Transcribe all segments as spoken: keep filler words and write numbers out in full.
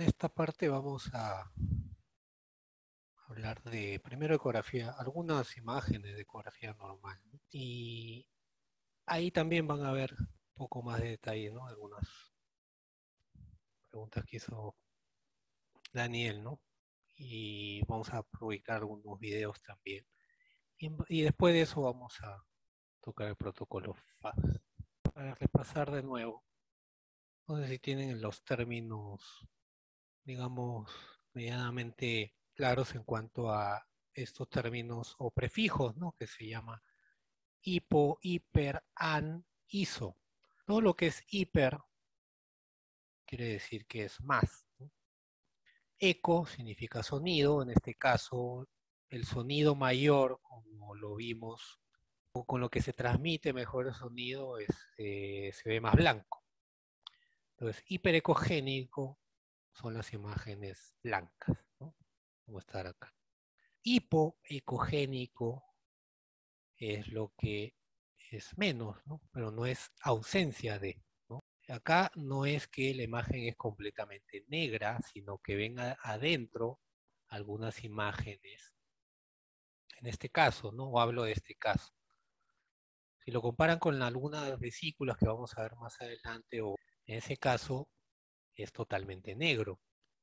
esta parte vamos a hablar de, primero, ecografía, algunas imágenes de ecografía normal, ¿no? Y ahí también van a ver un poco más de detalle, ¿no? Algunas preguntas que hizo Daniel, ¿no? Y vamos a publicar algunos videos también. Y, y después de eso vamos a tocar el protocolo F A S. Para repasar de nuevo, no sé si tienen los términos, digamos, medianamente claros en cuanto a estos términos o prefijos, ¿no? Que se llama hipo, hiper, an, iso. Todo lo que es hiper quiere decir que es más, ¿no? Eco significa sonido, en este caso el sonido mayor, como lo vimos, o con lo que se transmite mejor el sonido, es, eh, se ve más blanco. Entonces, hiperecogénico son las imágenes blancas, ¿no? Como estar acá. Hipoecogénico es lo que es menos, ¿no? Pero no es ausencia de, ¿no? Acá no es que la imagen es completamente negra, sino que ven a, adentro algunas imágenes. En este caso, ¿no? O hablo de este caso. Si lo comparan con algunas vesículas que vamos a ver más adelante, o en ese caso es totalmente negro.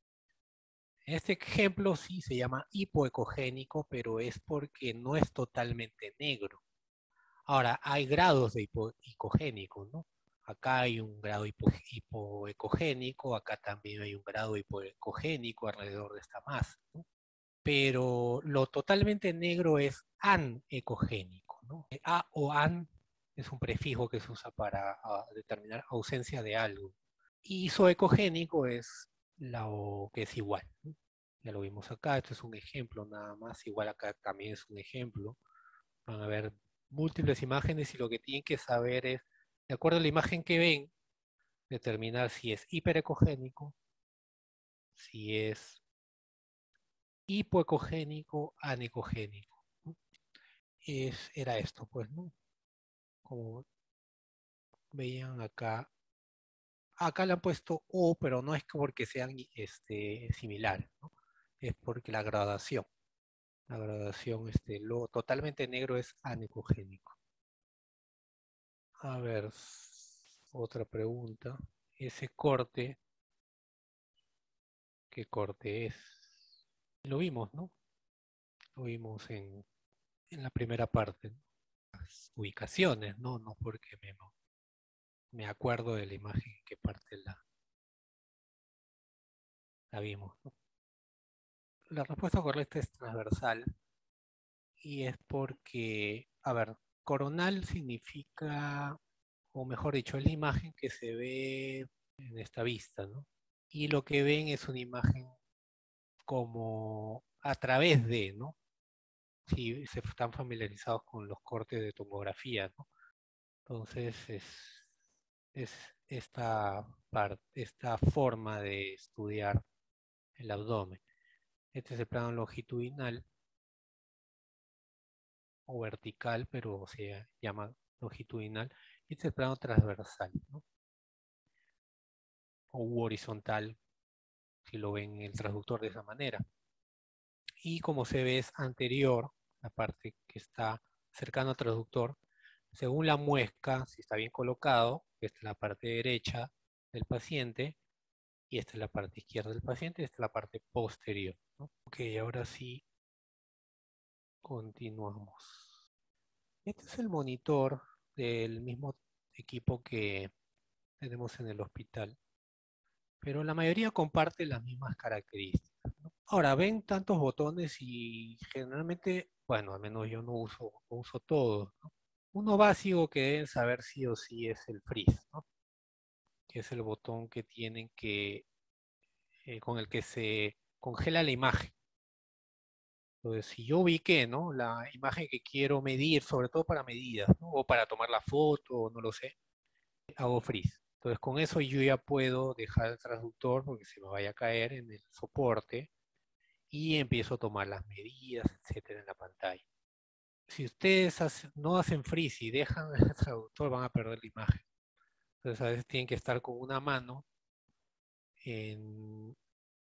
En este ejemplo sí se llama hipoecogénico, pero es porque no es totalmente negro. Ahora, hay grados de hipoecogénico, ¿no? Acá hay un grado hipo, hipoecogénico, acá también hay un grado hipoecogénico alrededor de esta masa, ¿no? Pero lo totalmente negro es anecogénico, ¿no? A o an es un prefijo que se usa para uh, determinar ausencia de algo. Y isoecogénico es lo que es igual, ¿no? Ya lo vimos acá, esto es un ejemplo nada más, igual acá también es un ejemplo. Van a ver múltiples imágenes y lo que tienen que saber es, de acuerdo a la imagen que ven, determinar si es hiperecogénico, si es hipoecogénico, anecogénico, ¿no? Es, era esto, pues, ¿no? Como veían acá, acá le han puesto O, pero no es porque sean este, similares, ¿no? Es porque la gradación, la gradación, este, lo totalmente negro es anecogénico. A ver, otra pregunta. Ese corte, ¿qué corte es? Lo vimos, ¿no? Lo vimos en, en la primera parte, ¿no? Las ubicaciones, ¿no? No porque me, me acuerdo de la imagen en qué parte la, la vimos, ¿no? La respuesta correcta es transversal y es porque, a ver, coronal significa, o mejor dicho, es la imagen que se ve en esta vista, ¿no? Y lo que ven es una imagen como a través de, ¿no? Si se están familiarizados con los cortes de tomografía, ¿no? Entonces es, es esta, parte, esta forma de estudiar el abdomen. Este es el plano longitudinal o vertical, pero se llama longitudinal. Este es el plano transversal, ¿no? O horizontal, si lo ven en el transductor de esa manera. Y como se ve es anterior, la parte que está cercana al transductor, según la muesca, si está bien colocado, esta es la parte derecha del paciente y esta es la parte izquierda del paciente y esta es la parte posterior, ¿no? Ok, ahora sí, continuamos. Este es el monitor del mismo equipo que tenemos en el hospital, pero la mayoría comparte las mismas características, ¿no? Ahora, ven tantos botones y generalmente, bueno, al menos yo no uso, no uso todos, ¿no? Uno básico que deben saber sí o sí es el freeze, ¿no? Que es el botón que tienen que, eh, con el que se congela la imagen. Entonces, si yo ubiqué, ¿no? La imagen que quiero medir, sobre todo para medidas, ¿no? O para tomar la foto, no lo sé, hago freeze. Entonces, con eso yo ya puedo dejar el transductor porque se me vaya a caer en el soporte y empiezo a tomar las medidas, etcétera, en la pantalla. Si ustedes hace, no hacen freeze y dejan el traductor, van a perder la imagen. Entonces, a veces tienen que estar con una mano en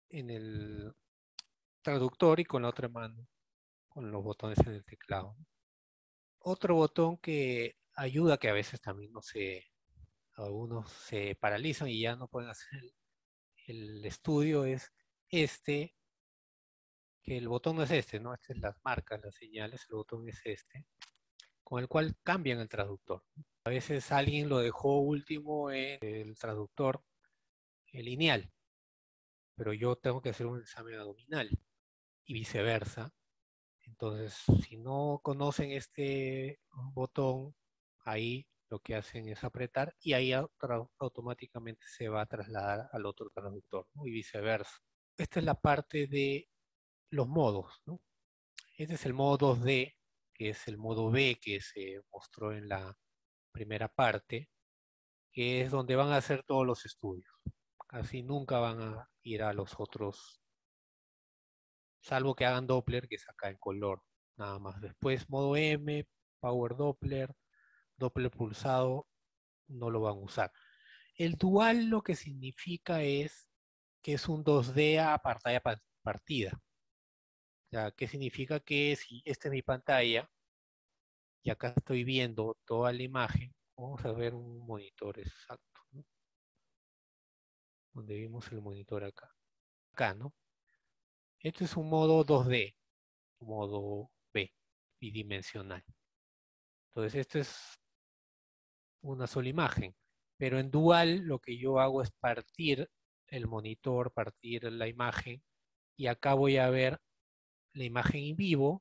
en el traductor y con la otra mano con los botones en el teclado. Otro botón que ayuda, que a veces también no se, algunos se paralizan y ya no pueden hacer el, el estudio, es este, que el botón no es este, ¿no? Estas es las marcas, las señales, el botón es este, con el cual cambian el traductor. A veces alguien lo dejó último en el traductor el lineal, pero yo tengo que hacer un examen abdominal y viceversa. Entonces, si no conocen este botón, ahí lo que hacen es apretar y ahí automáticamente se va a trasladar al otro traductor, ¿no? Y viceversa. Esta es la parte de los modos, ¿no? Este es el modo dos D, que es el modo B que se mostró en la primera parte, que es donde van a hacer todos los estudios. Casi nunca van a ir a los otros, salvo que hagan Doppler, que es acá en color, nada más. Después modo M, Power Doppler, Doppler pulsado, no lo van a usar. El dual lo que significa es que es un dos D a pantalla partida. Ya, ¿qué significa? Que si esta es mi pantalla y acá estoy viendo toda la imagen, vamos a ver un monitor exacto, ¿no? Donde vimos el monitor acá. Acá, ¿no? Este es un modo dos D, modo B, bidimensional. Entonces, esto es una sola imagen. Pero en dual lo que yo hago es partir el monitor, partir la imagen, y acá voy a ver la imagen en vivo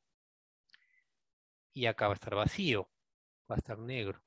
y acá va a estar vacío, va a estar negro.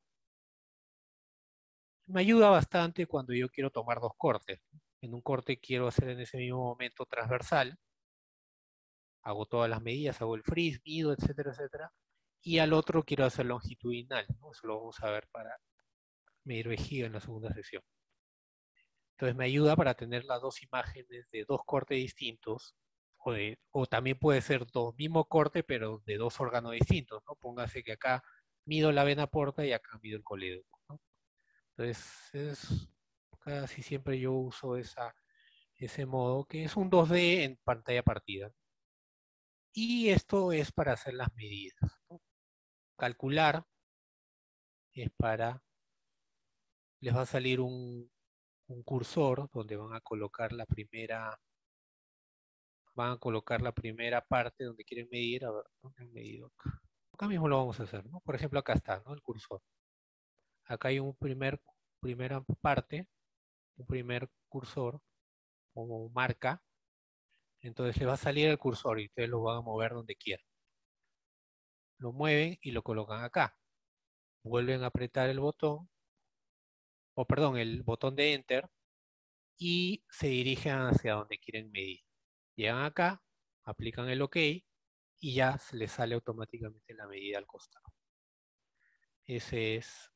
Me ayuda bastante cuando yo quiero tomar dos cortes. En un corte quiero hacer en ese mismo momento transversal, hago todas las medidas, hago el freeze, mido, etcétera, etcétera. Y al otro quiero hacer longitudinal, ¿no? Eso lo vamos a ver para medir vejiga en la segunda sesión. Entonces me ayuda para tener las dos imágenes de dos cortes distintos, o, de, o también puede ser dos mismo corte, pero de dos órganos distintos, ¿no? Póngase que acá mido la vena porta y acá mido el colédoco, ¿no? Entonces, es, casi siempre yo uso esa, ese modo, que es un dos D en pantalla partida. Y esto es para hacer las medidas, ¿no? Calcular es para, les va a salir un, un cursor donde van a colocar la primera van a colocar la primera parte donde quieren medir. A ver, ¿dónde han medido acá? Acá mismo lo vamos a hacer, ¿no? Por ejemplo, acá está, ¿no? El cursor. Acá hay un primer, primera parte, un primer cursor como marca. Entonces le va a salir el cursor y ustedes lo van a mover donde quieran. Lo mueven y lo colocan acá. Vuelven a apretar el botón, o perdón, el botón de Enter y se dirigen hacia donde quieren medir. Llegan acá, aplican el OK y ya se les sale automáticamente la medida al costado. Ese es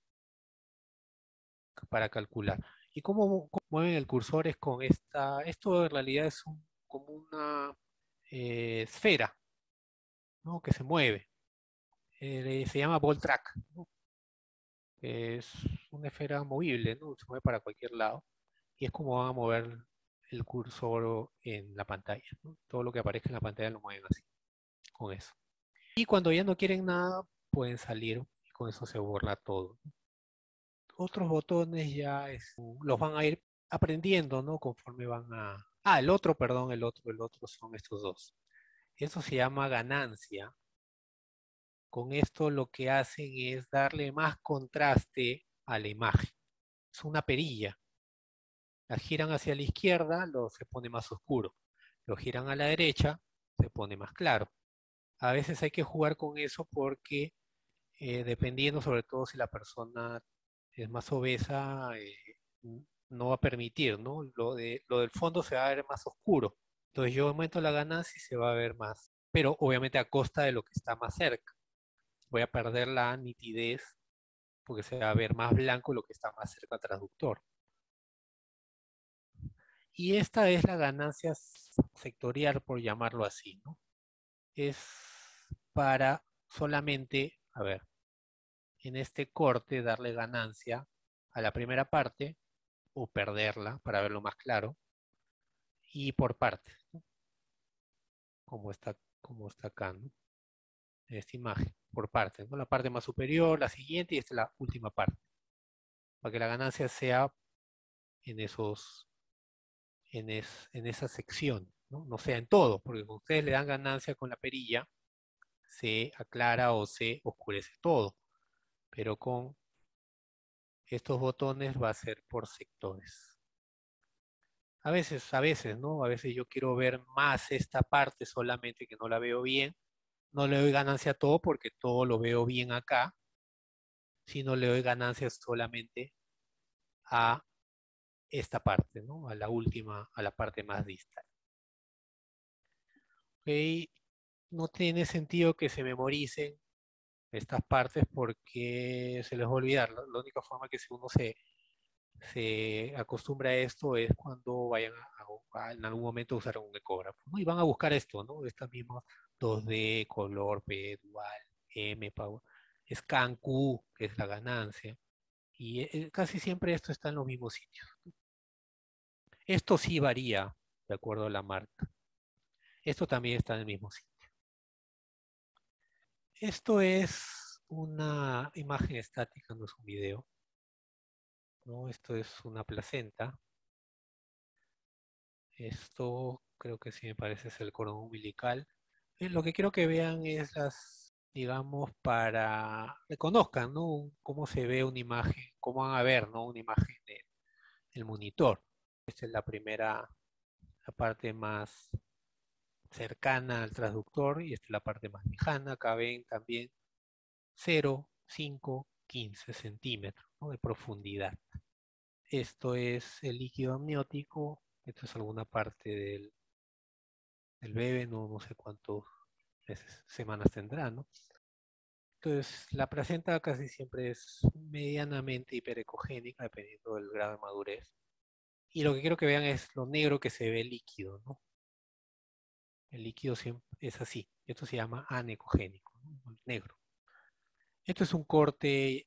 para calcular. ¿Y cómo, cómo mueven el cursor? Es con esta, esto en realidad es un, como una eh, esfera, ¿no? Que se mueve. Eh, se llama ball track, ¿no? Es una esfera movible, ¿no? Se mueve para cualquier lado. Y es como van a mover el cursor en la pantalla, ¿no? Todo lo que aparezca en la pantalla lo mueven así, con eso. Y cuando ya no quieren nada, pueden salir y con eso se borra todo. Otros botones ya es, los van a ir aprendiendo, ¿no? Conforme van a... Ah, el otro, perdón, el otro, el otro son estos dos. Eso se llama ganancia. Con esto lo que hacen es darle más contraste a la imagen. Es una perilla. La giran hacia la izquierda, lo se pone más oscuro. Lo giran a la derecha, se pone más claro. A veces hay que jugar con eso porque eh, dependiendo sobre todo si la persona es más obesa, eh, no va a permitir, ¿no? Lo, de, lo del fondo se va a ver más oscuro. Entonces yo aumento la ganancia y se va a ver más, pero obviamente a costa de lo que está más cerca. Voy a perder la nitidez porque se va a ver más blanco lo que está más cerca al traductor. Y esta es la ganancia sectorial, por llamarlo así, ¿no? Es para solamente, a ver, en este corte darle ganancia a la primera parte o perderla para verlo más claro. y por partes, ¿no? Como está, como está acá, ¿no? En esta imagen, por partes, ¿no? La parte más superior, la siguiente y esta es la última parte, para que la ganancia sea en esos, en, es, en esa sección, ¿no? No sea en todo, porque cuando ustedes le dan ganancia con la perilla, se aclara o se oscurece todo, pero con estos botones va a ser por sectores. A veces, a veces, ¿no? A veces yo quiero ver más esta parte solamente que no la veo bien. No le doy ganancia a todo porque todo lo veo bien acá, sino le doy ganancia solamente a esta parte, ¿no? A la última, a la parte más distal. Ok, no tiene sentido que se memoricen estas partes porque se les va a olvidar. La, la única forma que si uno se, se acostumbra a esto es cuando vayan a, a- a en algún momento usar un ecógrafo, ¿no? Y van a buscar esto, ¿no? Estas mismas dos D, color, P, dual, M, power, scan Q, que es la ganancia. Y eh, casi siempre esto está en los mismos sitios. Esto sí varía de acuerdo a la marca. Esto también está en el mismo sitio. Esto es una imagen estática, no es un video, ¿no? Esto es una placenta. Esto creo que sí me parece es el cordón umbilical. Eh, lo que quiero que vean es las, digamos, para que conozcan, ¿no? Cómo se ve una imagen, cómo van a ver, ¿no? Una imagen del monitor. Esta es la primera, la parte más cercana al transductor y esta es la parte más lejana. Acá ven también cero, cinco, quince centímetros, ¿no? De profundidad. Esto es el líquido amniótico. Esto es alguna parte del, del bebé, no, no sé cuántas semanas tendrá, ¿no? Entonces, la placenta casi siempre es medianamente hiperecogénica, dependiendo del grado de madurez. Y lo que quiero que vean es lo negro que se ve líquido, ¿no? El líquido siempre es así. Esto se llama anecogénico, ¿no? Negro. Esto es un corte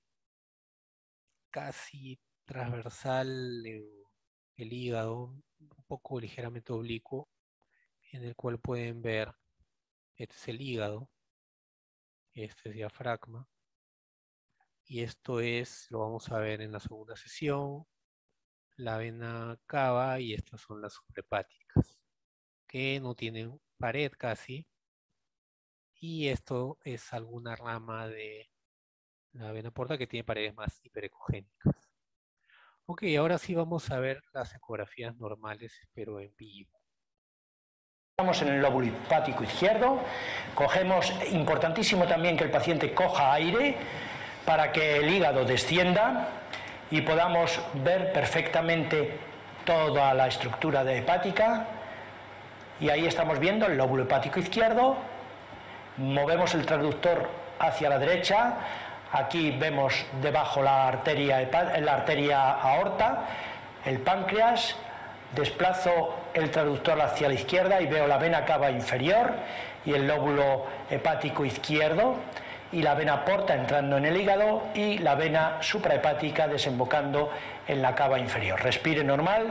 casi transversal en el hígado, un poco ligeramente oblicuo, en el cual pueden ver, este es el hígado, este es diafragma, y esto es, lo vamos a ver en la segunda sesión, la vena cava y estas son las suprahepáticas, que no tienen pared casi, y esto es alguna rama de la vena porta que tiene paredes más hiperecogénicas. Ok, ahora sí vamos a ver las ecografías normales, pero en vivo. Estamos en el lóbulo hepático izquierdo, cogemos, importantísimo también que el paciente coja aire para que el hígado descienda y podamos ver perfectamente toda la estructura de hepática. Y ahí estamos viendo el lóbulo hepático izquierdo, movemos el transductor hacia la derecha, aquí vemos debajo la arteria, la arteria aorta, el páncreas, desplazo el transductor hacia la izquierda y veo la vena cava inferior y el lóbulo hepático izquierdo y la vena porta entrando en el hígado y la vena suprahepática desembocando en la cava inferior. Respire normal.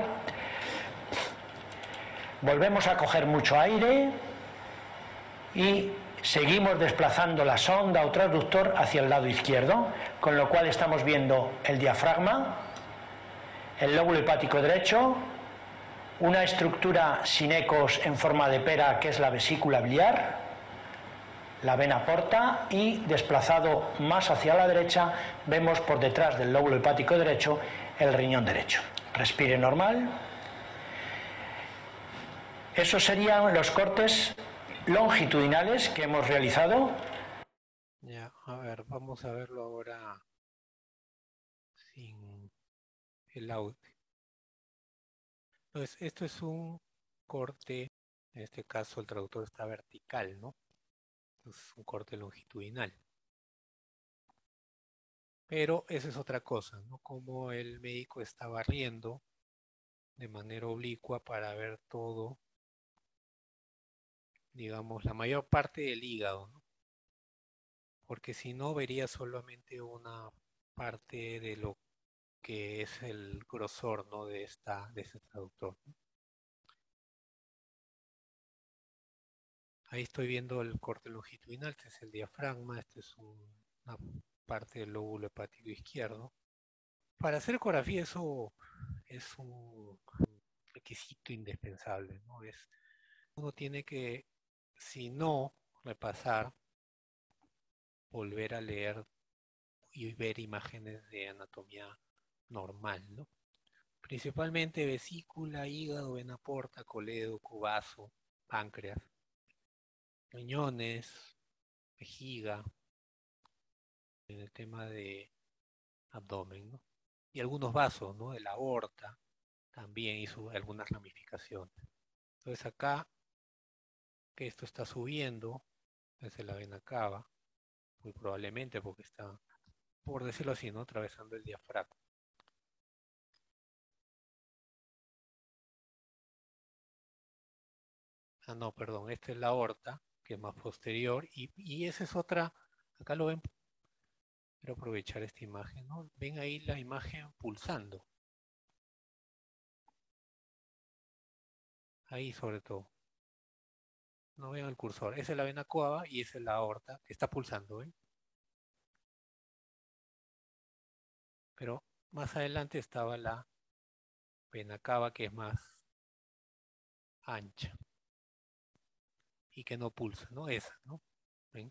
Volvemos a coger mucho aire y seguimos desplazando la sonda o transductor hacia el lado izquierdo, con lo cual estamos viendo el diafragma, el lóbulo hepático derecho, una estructura sin ecos en forma de pera que es la vesícula biliar, la vena porta y desplazado más hacia la derecha vemos por detrás del lóbulo hepático derecho el riñón derecho. Respire normal. Esos serían los cortes longitudinales que hemos realizado. Ya, a ver, vamos a verlo ahora sin el audio. Entonces, esto es un corte, en este caso el traductor está vertical, ¿no? Es un corte longitudinal. Pero esa es otra cosa, ¿no? Como el médico está barriendo de manera oblicua para ver todo, digamos, la mayor parte del hígado, ¿no? Porque si no vería solamente una parte de lo que es el grosor, ¿no? de esta de este traductor, ¿no? Ahí estoy viendo el corte longitudinal, este es el diafragma, este es un, una parte del lóbulo hepático izquierdo. Para hacer ecografía eso es un requisito indispensable, ¿no? Es, uno tiene que, si no, repasar, volver a leer y ver imágenes de anatomía normal, ¿no? Principalmente vesícula, hígado, vena porta, colédoco, vaso, páncreas, riñones, vejiga, en el tema de abdomen, ¿no? Y algunos vasos, ¿no? De la aorta también hizo algunas ramificaciones. Entonces acá, que esto está subiendo, desde la vena cava, muy probablemente porque está, por decirlo así, ¿no? Atravesando el diafragma. Ah, no, perdón, esta es la aorta, que es más posterior, y, y esa es otra, acá lo ven, quiero aprovechar esta imagen, ¿no? Ven ahí la imagen pulsando. Ahí sobre todo. No vean el cursor, esa es la vena cava y esa es la aorta, que está pulsando, ¿ven? Pero más adelante estaba la vena cava, que es más ancha y que no pulsa, ¿no? Esa, ¿no? ¿Ven?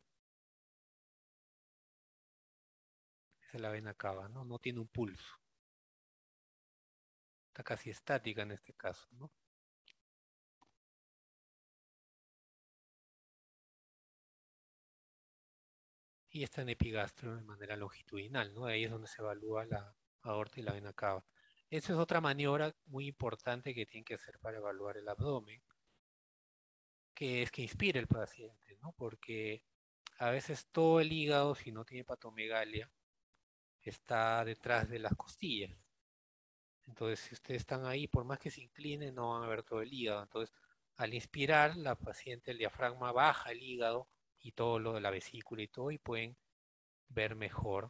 Esa es la vena cava, ¿no? No tiene un pulso. Está casi estática en este caso, ¿no? Y está en epigastrio de manera longitudinal, ¿no? Ahí es donde se evalúa la aorta y la vena cava. Esa es otra maniobra muy importante que tienen que hacer para evaluar el abdomen, que es que inspire el paciente, ¿no? Porque a veces todo el hígado, si no tiene hepatomegalia, está detrás de las costillas. Entonces, si ustedes están ahí, por más que se inclinen, no van a ver todo el hígado. Entonces, al inspirar, la paciente, el diafragma baja el hígado y todo lo de la vesícula y todo, y pueden ver mejor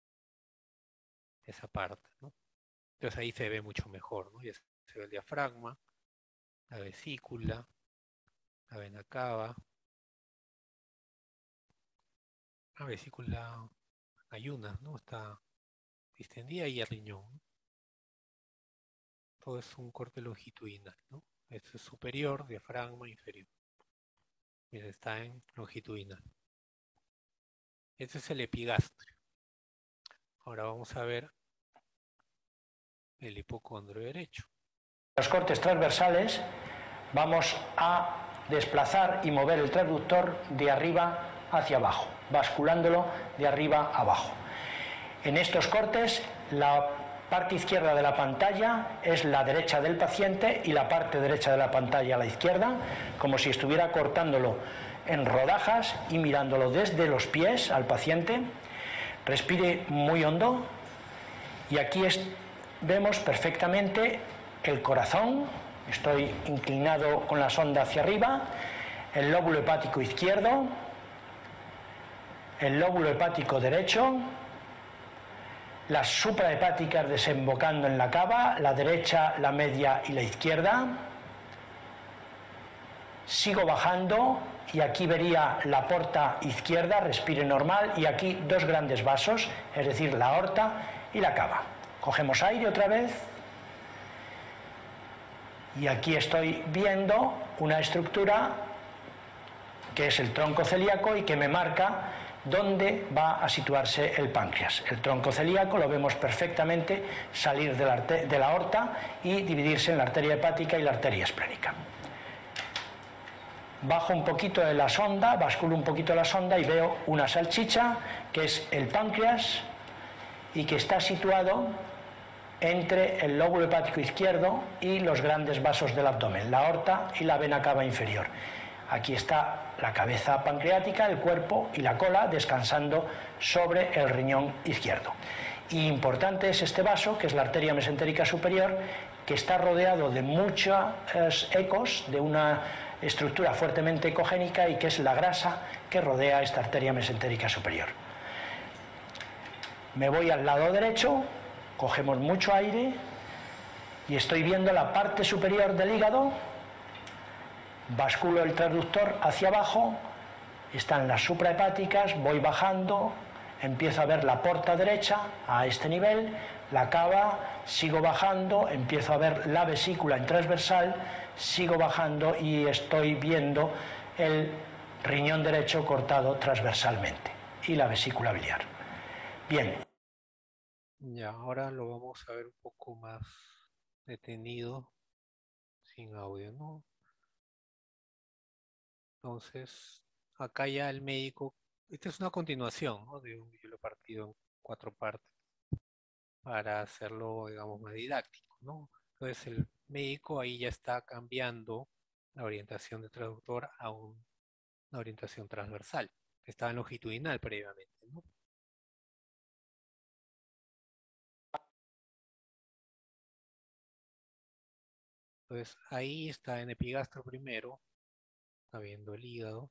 esa parte, ¿no? Entonces ahí se ve mucho mejor, ¿no? Ya se ve el diafragma, la vesícula, la vena cava, la vesícula ayuna, ¿no? Está distendida y el riñón, ¿no? Todo es un corte longitudinal, ¿no? Este es superior, diafragma, inferior. Mira, está en longitudinal. Este es el epigastrio. Ahora vamos a ver el hipocondrio derecho. Los cortes transversales vamos a desplazar y mover el transductor de arriba hacia abajo, basculándolo de arriba a abajo. En estos cortes, la parte izquierda de la pantalla es la derecha del paciente y la parte derecha de la pantalla a la izquierda, como si estuviera cortándolo en rodajas y mirándolo desde los pies al paciente. Respire muy hondo y aquí es, vemos perfectamente el corazón. Estoy inclinado con la sonda hacia arriba, el lóbulo hepático izquierdo, el lóbulo hepático derecho, las suprahepáticas desembocando en la cava, la derecha, la media y la izquierda. Sigo bajando y aquí vería la porta izquierda, respire normal, y aquí dos grandes vasos, es decir, la aorta y la cava. Cogemos aire otra vez. Y aquí estoy viendo una estructura que es el tronco celíaco y que me marca dónde va a situarse el páncreas. El tronco celíaco lo vemos perfectamente salir de la, de la aorta y dividirse en la arteria hepática y la arteria esplénica. Bajo un poquito de la sonda, basculo un poquito la sonda y veo una salchicha que es el páncreas y que está situado entre el lóbulo hepático izquierdo y los grandes vasos del abdomen, la aorta y la vena cava inferior. Aquí está la cabeza pancreática, el cuerpo y la cola descansando sobre el riñón izquierdo. Y importante es este vaso, que es la arteria mesentérica superior, que está rodeado de muchos ecos, de una estructura fuertemente ecogénica, y que es la grasa que rodea esta arteria mesentérica superior. Me voy al lado derecho. Cogemos mucho aire y estoy viendo la parte superior del hígado basculo el transductor hacia abajo, están las suprahepáticas, voy bajando, empiezo a ver la porta derecha a este nivel, la cava, sigo bajando, empiezo a ver la vesícula en transversal, sigo bajando y estoy viendo el riñón derecho cortado transversalmente y la vesícula biliar. Bien. Ya, ahora lo vamos a ver un poco más detenido, sin audio, ¿no? Entonces, acá ya el médico, esta es una continuación, ¿no?, de un video partido en cuatro partes para hacerlo, digamos, más didáctico, ¿no? Entonces el médico ahí ya está cambiando la orientación del traductor a un- una orientación transversal, que estaba en longitudinal previamente, ¿no? Entonces ahí está en epigastro primero, está viendo el hígado.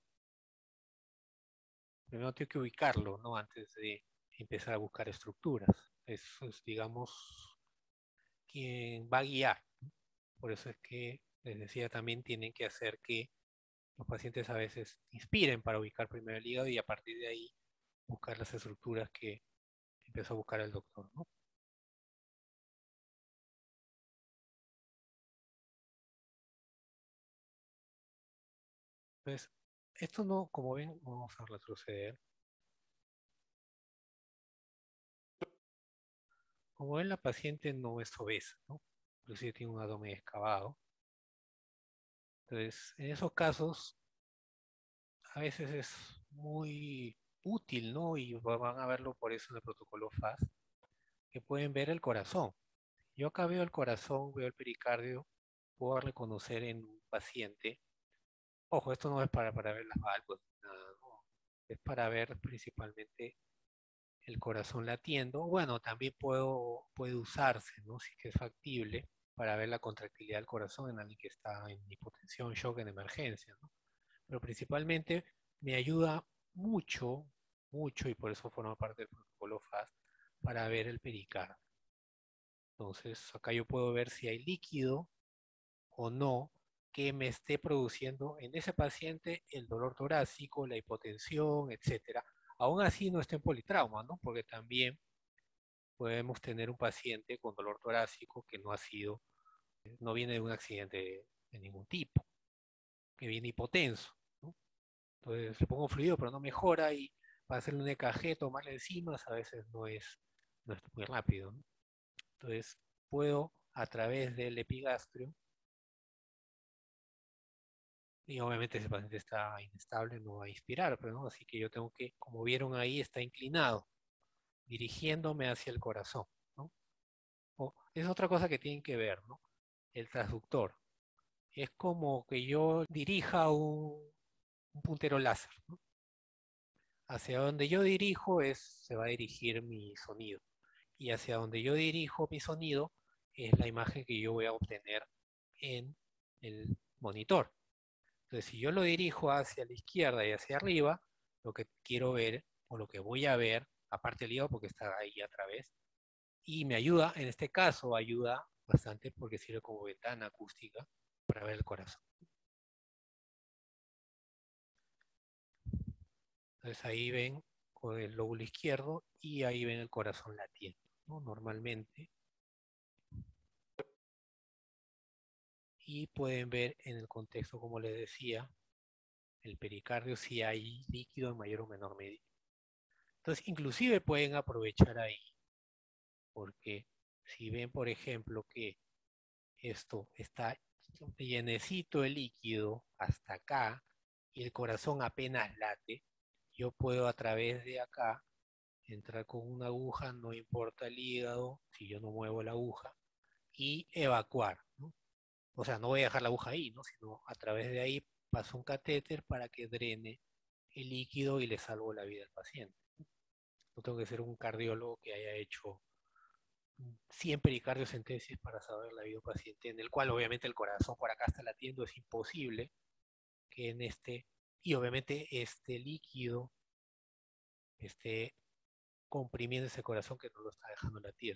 Primero tengo que ubicarlo, ¿no?, antes de empezar a buscar estructuras. Eso es, digamos, quien va a guiar. Por eso es que les decía, también tienen que hacer que los pacientes a veces inspiren para ubicar primero el hígado y a partir de ahí buscar las estructuras que empezó a buscar el doctor, ¿no? Entonces, esto no, como ven, vamos a retroceder. Como ven, la paciente no es obesa, ¿no? Inclusive tiene un abdomen excavado. Entonces, en esos casos, a veces es muy útil, ¿no? Y van a verlo por eso en el protocolo FAST, que pueden ver el corazón. Yo acá veo el corazón, veo el pericardio, puedo reconocer en un paciente. Ojo, esto no es para, para ver las válvulas, nada, no. Es para ver principalmente el corazón latiendo. Bueno, también puedo, puede usarse, ¿no?, si es que es factible, para ver la contractilidad del corazón en alguien que está en hipotensión, shock, en emergencia, ¿no? Pero principalmente me ayuda mucho, mucho, y por eso forma parte del protocolo FAST, para ver el pericardio. Entonces, acá yo puedo ver si hay líquido o no que me esté produciendo en ese paciente el dolor torácico, la hipotensión, etcétera. Aún así no está en politrauma, ¿no? Porque también podemos tener un paciente con dolor torácico que no ha sido, no viene de un accidente de ningún tipo, que viene hipotenso, ¿no? Entonces le pongo fluido pero no mejora y para hacerle un E K G, tomarle enzimas, a veces no es, no es muy rápido, ¿no? Entonces puedo a través del epigastrio, y obviamente ese paciente está inestable, no va a inspirar, pero no, así que yo tengo que, como vieron ahí, está inclinado, dirigiéndome hacia el corazón, ¿no? O, es otra cosa que tienen que ver, ¿no? El transductor. Es como que yo dirija un, un puntero láser, ¿no? Hacia donde yo dirijo es, se va a dirigir mi sonido. Y hacia donde yo dirijo mi sonido es la imagen que yo voy a obtener en el monitor. Entonces, si yo lo dirijo hacia la izquierda y hacia arriba, lo que quiero ver o lo que voy a ver, aparte del hígado porque está ahí a través, y me ayuda, en este caso ayuda bastante porque sirve como ventana acústica para ver el corazón. Entonces ahí ven con el lóbulo izquierdo y ahí ven el corazón latiendo, ¿no?, normalmente. Y pueden ver en el contexto, como les decía, el pericardio si hay líquido en mayor o menor medida. Entonces, inclusive pueden aprovechar ahí, porque si ven, por ejemplo, que esto está llenecito el líquido hasta acá y el corazón apenas late, yo puedo a través de acá entrar con una aguja, no importa el hígado, si yo no muevo la aguja, y evacuar, ¿no? O sea, no voy a dejar la aguja ahí, ¿no?, sino a través de ahí paso un catéter para que drene el líquido y le salvo la vida al paciente. No tengo que ser un cardiólogo que haya hecho cien pericardiocentesis para saber la vida del paciente, en el cual obviamente el corazón por acá está latiendo, es imposible que en este, y obviamente este líquido esté comprimiendo ese corazón que no lo está dejando latir.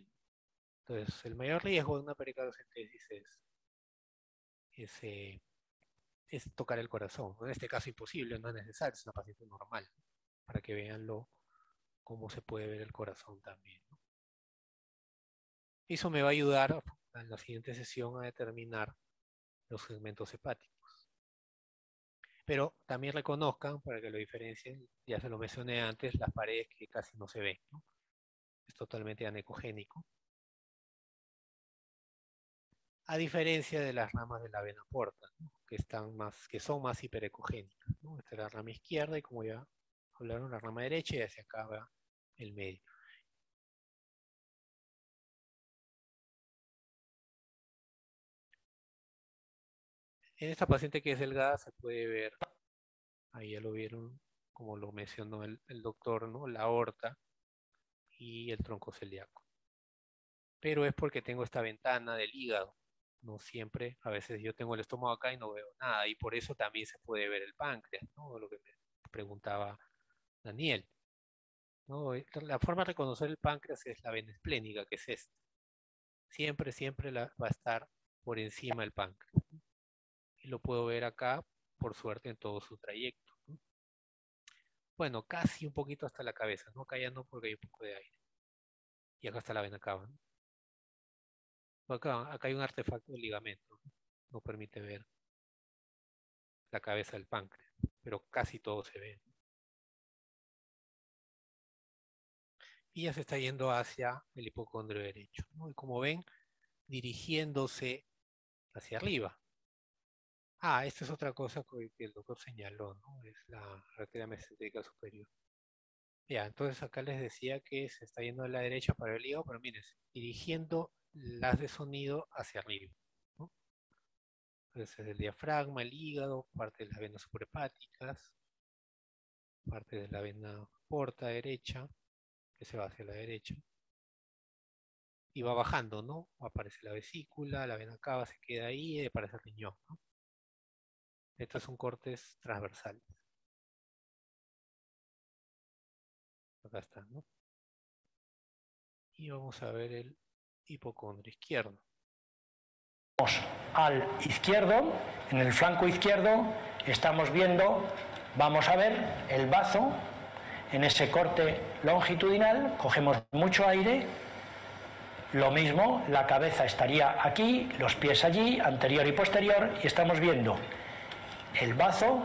Entonces, el mayor riesgo de una pericardiocentesis es ese es tocar el corazón. En este caso imposible, no es necesario, es una paciente normal, ¿no? Para que vean lo, cómo se puede ver el corazón también, ¿no? Eso me va a ayudar en la siguiente sesión a determinar los segmentos hepáticos. Pero también reconozcan, para que lo diferencien, ya se lo mencioné antes, las paredes que casi no se ven, ¿no? Es totalmente anecogénico. A diferencia de las ramas de la vena porta, ¿no? que, están más, que son más hiperecogénicas, ¿no? Esta es la rama izquierda y como ya hablaron, la rama derecha y hacia acá va el medio. En esta paciente que es delgada se puede ver, ahí ya lo vieron, como lo mencionó el, el doctor, ¿no? La aorta y el tronco celíaco. Pero es porque tengo esta ventana del hígado. No siempre, a veces yo tengo el estómago acá y no veo nada, y por eso también se puede ver el páncreas, ¿no? Lo que me preguntaba Daniel, ¿no? La forma de reconocer el páncreas es la vena esplénica, que es esta. Siempre, siempre la, va a estar por encima del páncreas. Y lo puedo ver acá, por suerte, en todo su trayecto, ¿no? Bueno, casi un poquito hasta la cabeza, ¿no? Acá ya no porque hay un poco de aire. Y acá está la vena cava, ¿no? Acá, acá hay un artefacto de ligamento, ¿no? No permite ver la cabeza del páncreas, pero casi todo se ve. Y ya se está yendo hacia el hipocondrio derecho, ¿no? Y como ven, dirigiéndose hacia arriba. Ah, esta es otra cosa que el doctor señaló, ¿no? Es la arteria mesentérica superior. Ya, entonces acá les decía que se está yendo a la derecha para el hígado, pero miren, dirigiendo las de sonido hacia arriba, ¿no? Entonces es el diafragma, el hígado, parte de las venas suprahepáticas, parte de la vena porta derecha, que se va hacia la derecha, y va bajando, ¿no? Aparece la vesícula, la vena cava se queda ahí y aparece el riñón, ¿no? Estos son cortes transversales. Acá está, ¿no? Y vamos a ver el hipocondrio izquierdo. Al izquierdo, en el flanco izquierdo, estamos viendo, vamos a ver el bazo en ese corte longitudinal, cogemos mucho aire, lo mismo, la cabeza estaría aquí, los pies allí, anterior y posterior, y estamos viendo el bazo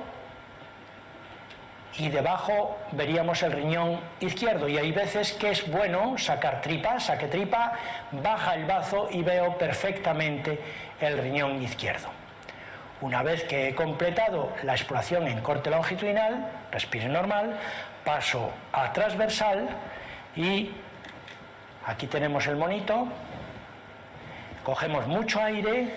y debajo veríamos el riñón izquierdo, y hay veces que es bueno sacar tripa, saque tripa, baja el bazo y veo perfectamente el riñón izquierdo. Una vez que he completado la exploración en corte longitudinal, respire normal, paso a transversal y aquí tenemos el monito, cogemos mucho aire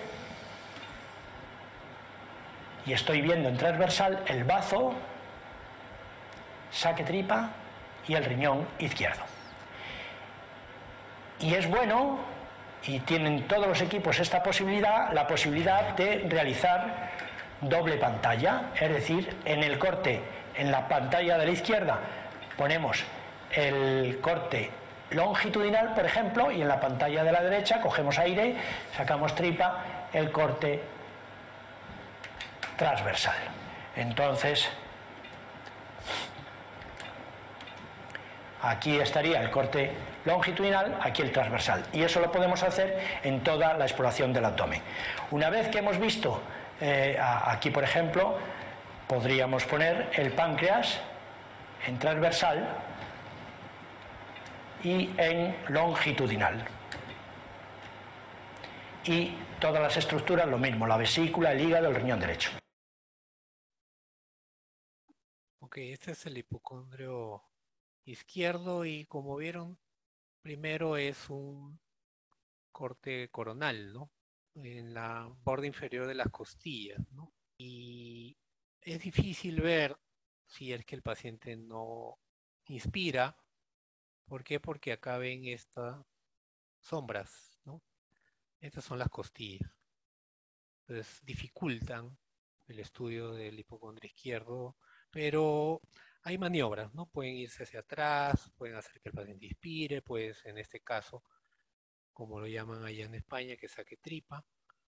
y estoy viendo en transversal el bazo, saque tripa y el riñón izquierdo. Y es bueno, y tienen todos los equipos esta posibilidad, la posibilidad de realizar doble pantalla, es decir, en el corte, en la pantalla de la izquierda ponemos el corte longitudinal, por ejemplo, y en la pantalla de la derecha cogemos aire, sacamos tripa, el corte transversal. Entonces, aquí estaría el corte longitudinal, aquí el transversal. Y eso lo podemos hacer en toda la exploración del abdomen. Una vez que hemos visto, eh, aquí por ejemplo, podríamos poner el páncreas en transversal y en longitudinal. Y todas las estructuras lo mismo, la vesícula, el hígado, el riñón derecho. Ok, este es el hipocondrio izquierdo y como vieron, primero es un corte coronal, ¿no? En la borde inferior de las costillas, ¿no? Y es difícil ver si es que el paciente no inspira. ¿Por qué? Porque acá ven estas sombras, ¿no? Estas son las costillas. Entonces dificultan el estudio del hipocondrio izquierdo, pero hay maniobras, ¿no? Pueden irse hacia atrás, pueden hacer que el paciente inspire, pues en este caso, como lo llaman allá en España, que saque tripa.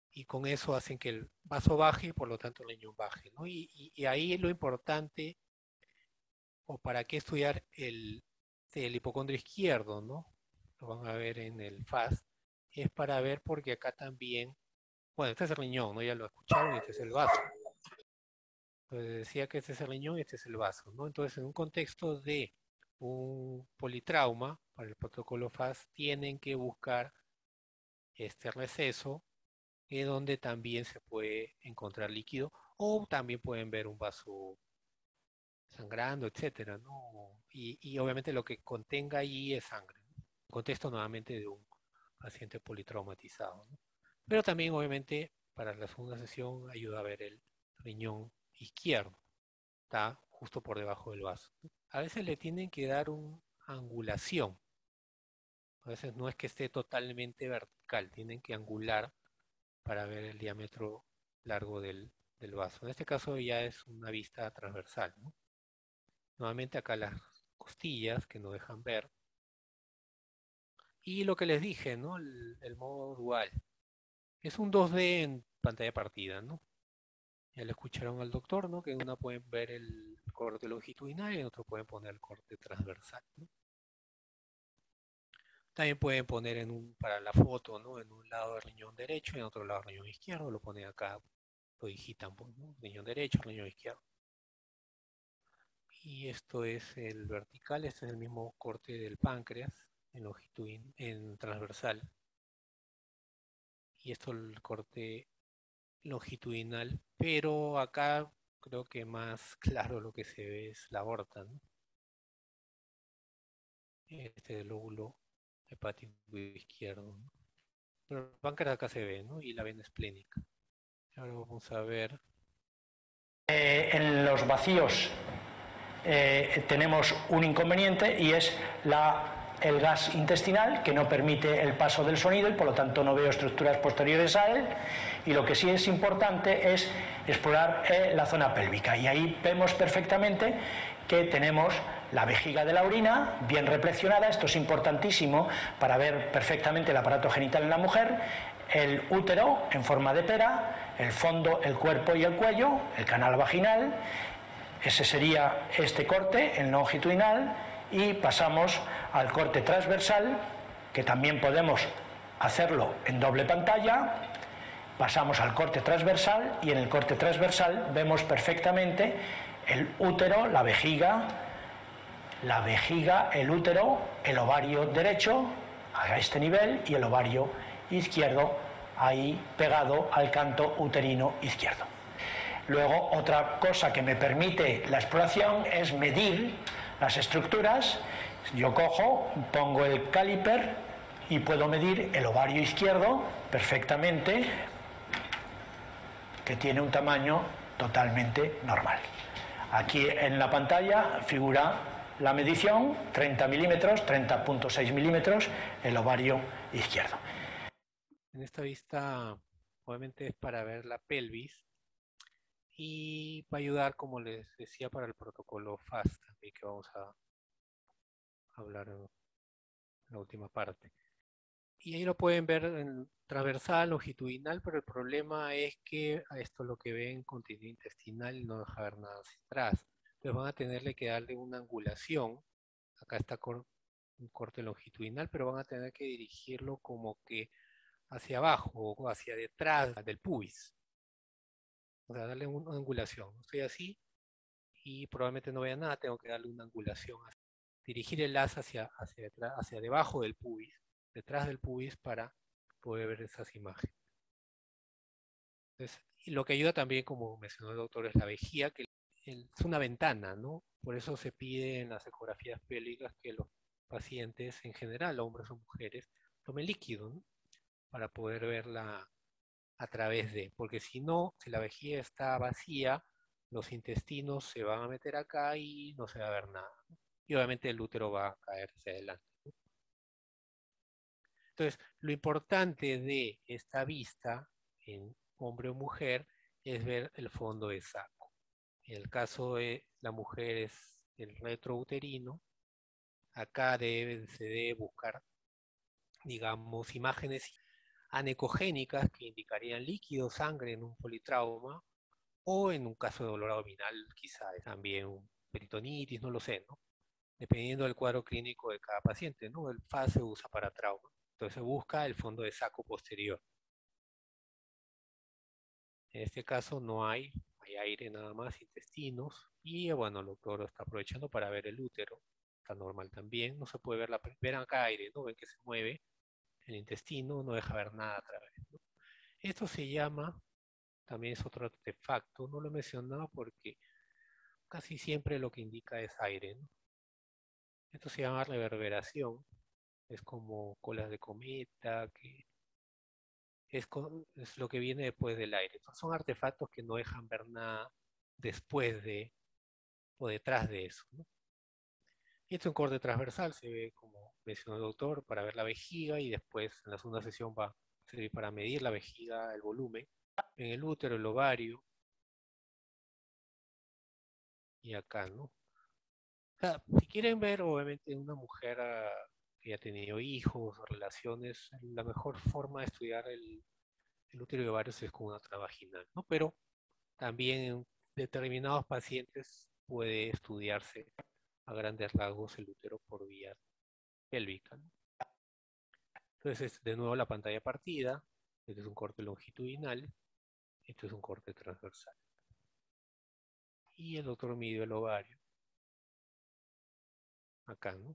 y con eso hacen que el vaso baje y por lo tanto el riñón baje, ¿no? Y, y, y ahí lo importante, o para qué estudiar el, el hipocondrio izquierdo, ¿no? Lo van a ver en el F A S, es para ver porque acá también, bueno, este es el riñón, ¿no? Ya lo escucharon y este es el vaso. Entonces decía que este es el riñón y este es el vaso, ¿no? Entonces en un contexto de un politrauma, para el protocolo F A S, tienen que buscar este receso, eh, donde también se puede encontrar líquido, o también pueden ver un vaso sangrando, etcétera, ¿no? Y, y obviamente lo que contenga allí es sangre, ¿no? Contexto nuevamente de un paciente politraumatizado, ¿no? Pero también obviamente para la segunda sesión ayuda a ver el riñón izquierdo, está justo por debajo del vaso. A veces le tienen que dar una angulación, a veces no es que esté totalmente vertical, tienen que angular para ver el diámetro largo del, del vaso. En este caso ya es una vista transversal, ¿no? Nuevamente acá las costillas que nos dejan ver. Y lo que les dije, ¿no? El, el modo dual. Es un dos D en pantalla partida, ¿no? Ya le escucharon al doctor, ¿no? Que en una pueden ver el corte longitudinal y en otro pueden poner el corte transversal, ¿no? También pueden poner en un, para la foto, ¿no? En un lado el riñón derecho y en otro lado el riñón izquierdo. Lo ponen acá, lo digitan, pues, ¿no? Riñón derecho, riñón izquierdo. Y esto es el vertical, este es el mismo corte del páncreas en longitud, en transversal. Y esto es el corte longitudinal, pero acá creo que más claro lo que se ve es la aorta, ¿no? Este es el lóbulo hepático izquierdo, ¿no? Pero el páncreas acá se ve, ¿no? Y la vena esplénica. Ahora vamos a ver. Eh, en los vacíos eh, tenemos un inconveniente y es la, el gas intestinal que no permite el paso del sonido y por lo tanto no veo estructuras posteriores a él, y lo que sí es importante es explorar eh, la zona pélvica, y ahí vemos perfectamente que tenemos la vejiga de la orina bien reflexionada. Esto es importantísimo para ver perfectamente el aparato genital en la mujer, el útero en forma de pera, el fondo, el cuerpo y el cuello, el canal vaginal. Ese sería este corte, el longitudinal, y pasamos al corte transversal, que también podemos hacerlo en doble pantalla. Pasamos al corte transversal y en el corte transversal vemos perfectamente el útero, la vejiga, la vejiga, el útero, el ovario derecho a este nivel y el ovario izquierdo ahí pegado al canto uterino izquierdo. Luego, otra cosa que me permite la exploración es medir las estructuras. Yo cojo, pongo el caliper y puedo medir el ovario izquierdo perfectamente, que tiene un tamaño totalmente normal. Aquí en la pantalla figura la medición, treinta milímetros, treinta punto seis milímetros, el ovario izquierdo. En esta vista, obviamente es para ver la pelvis y va a ayudar, como les decía, para el protocolo F A S también, que vamos a hablar en la última parte. Y ahí lo pueden ver en transversal, longitudinal, pero el problema es que a esto lo que ven contenido intestinal y no deja ver nada hacia atrás. Entonces van a tenerle que darle una angulación. Acá está cor un corte longitudinal, pero van a tener que dirigirlo como que hacia abajo o hacia detrás del pubis. O sea, darle una angulación. Estoy así y probablemente no vea nada, tengo que darle una angulación. Dirigir el haz hacia, hacia, detrás, hacia debajo del pubis, detrás del pubis, para poder ver esas imágenes. Entonces, y lo que ayuda también, como mencionó el doctor, es la vejiga, que el, es una ventana, ¿no? Por eso se pide en las ecografías pélvicas que los pacientes, en general, hombres o mujeres, tomen líquido, ¿no? Para poder verla a través de, porque si no, si la vejiga está vacía, los intestinos se van a meter acá y no se va a ver nada, ¿no? Y obviamente el útero va a caer hacia adelante. Entonces, lo importante de esta vista en hombre o mujer es ver el fondo de saco. En el caso de la mujer es el retrouterino. Acá debe, se debe buscar, digamos, imágenes anecogénicas que indicarían líquido, sangre en un politrauma, o en un caso de dolor abdominal, quizá también un peritonitis, no lo sé, ¿no? Dependiendo del cuadro clínico de cada paciente, ¿no? El F A S se usa para trauma. Entonces se busca el fondo de saco posterior. En este caso no hay, hay aire nada más, intestinos, y bueno, el doctor está aprovechando para ver el útero, está normal también, no se puede ver la, ver acá aire, ¿no? Ven que se mueve el intestino, no deja ver nada a través, ¿no? Esto se llama, también es otro artefacto, no lo he mencionado porque casi siempre lo que indica es aire, ¿no? Esto se llama reverberación, es como colas de cometa, que es, es lo que viene después del aire. Entonces, son artefactos que no dejan ver nada después de o detrás de eso, ¿no? Y esto en corte transversal se ve, como mencionó el doctor, para ver la vejiga, y después en la segunda sesión va a servir para medir la vejiga, el volumen, en el útero, el ovario, y acá, ¿no? O sea, si quieren ver, obviamente, una mujer uh, que ha tenido hijos o relaciones, la mejor forma de estudiar el, el útero y ovarios es con una transvaginal, ¿no? Pero también en determinados pacientes puede estudiarse a grandes rasgos el útero por vía pélvica, ¿no? Entonces, de nuevo la pantalla partida, este es un corte longitudinal, este es un corte transversal. Y el otro midió el ovario, acá, ¿no?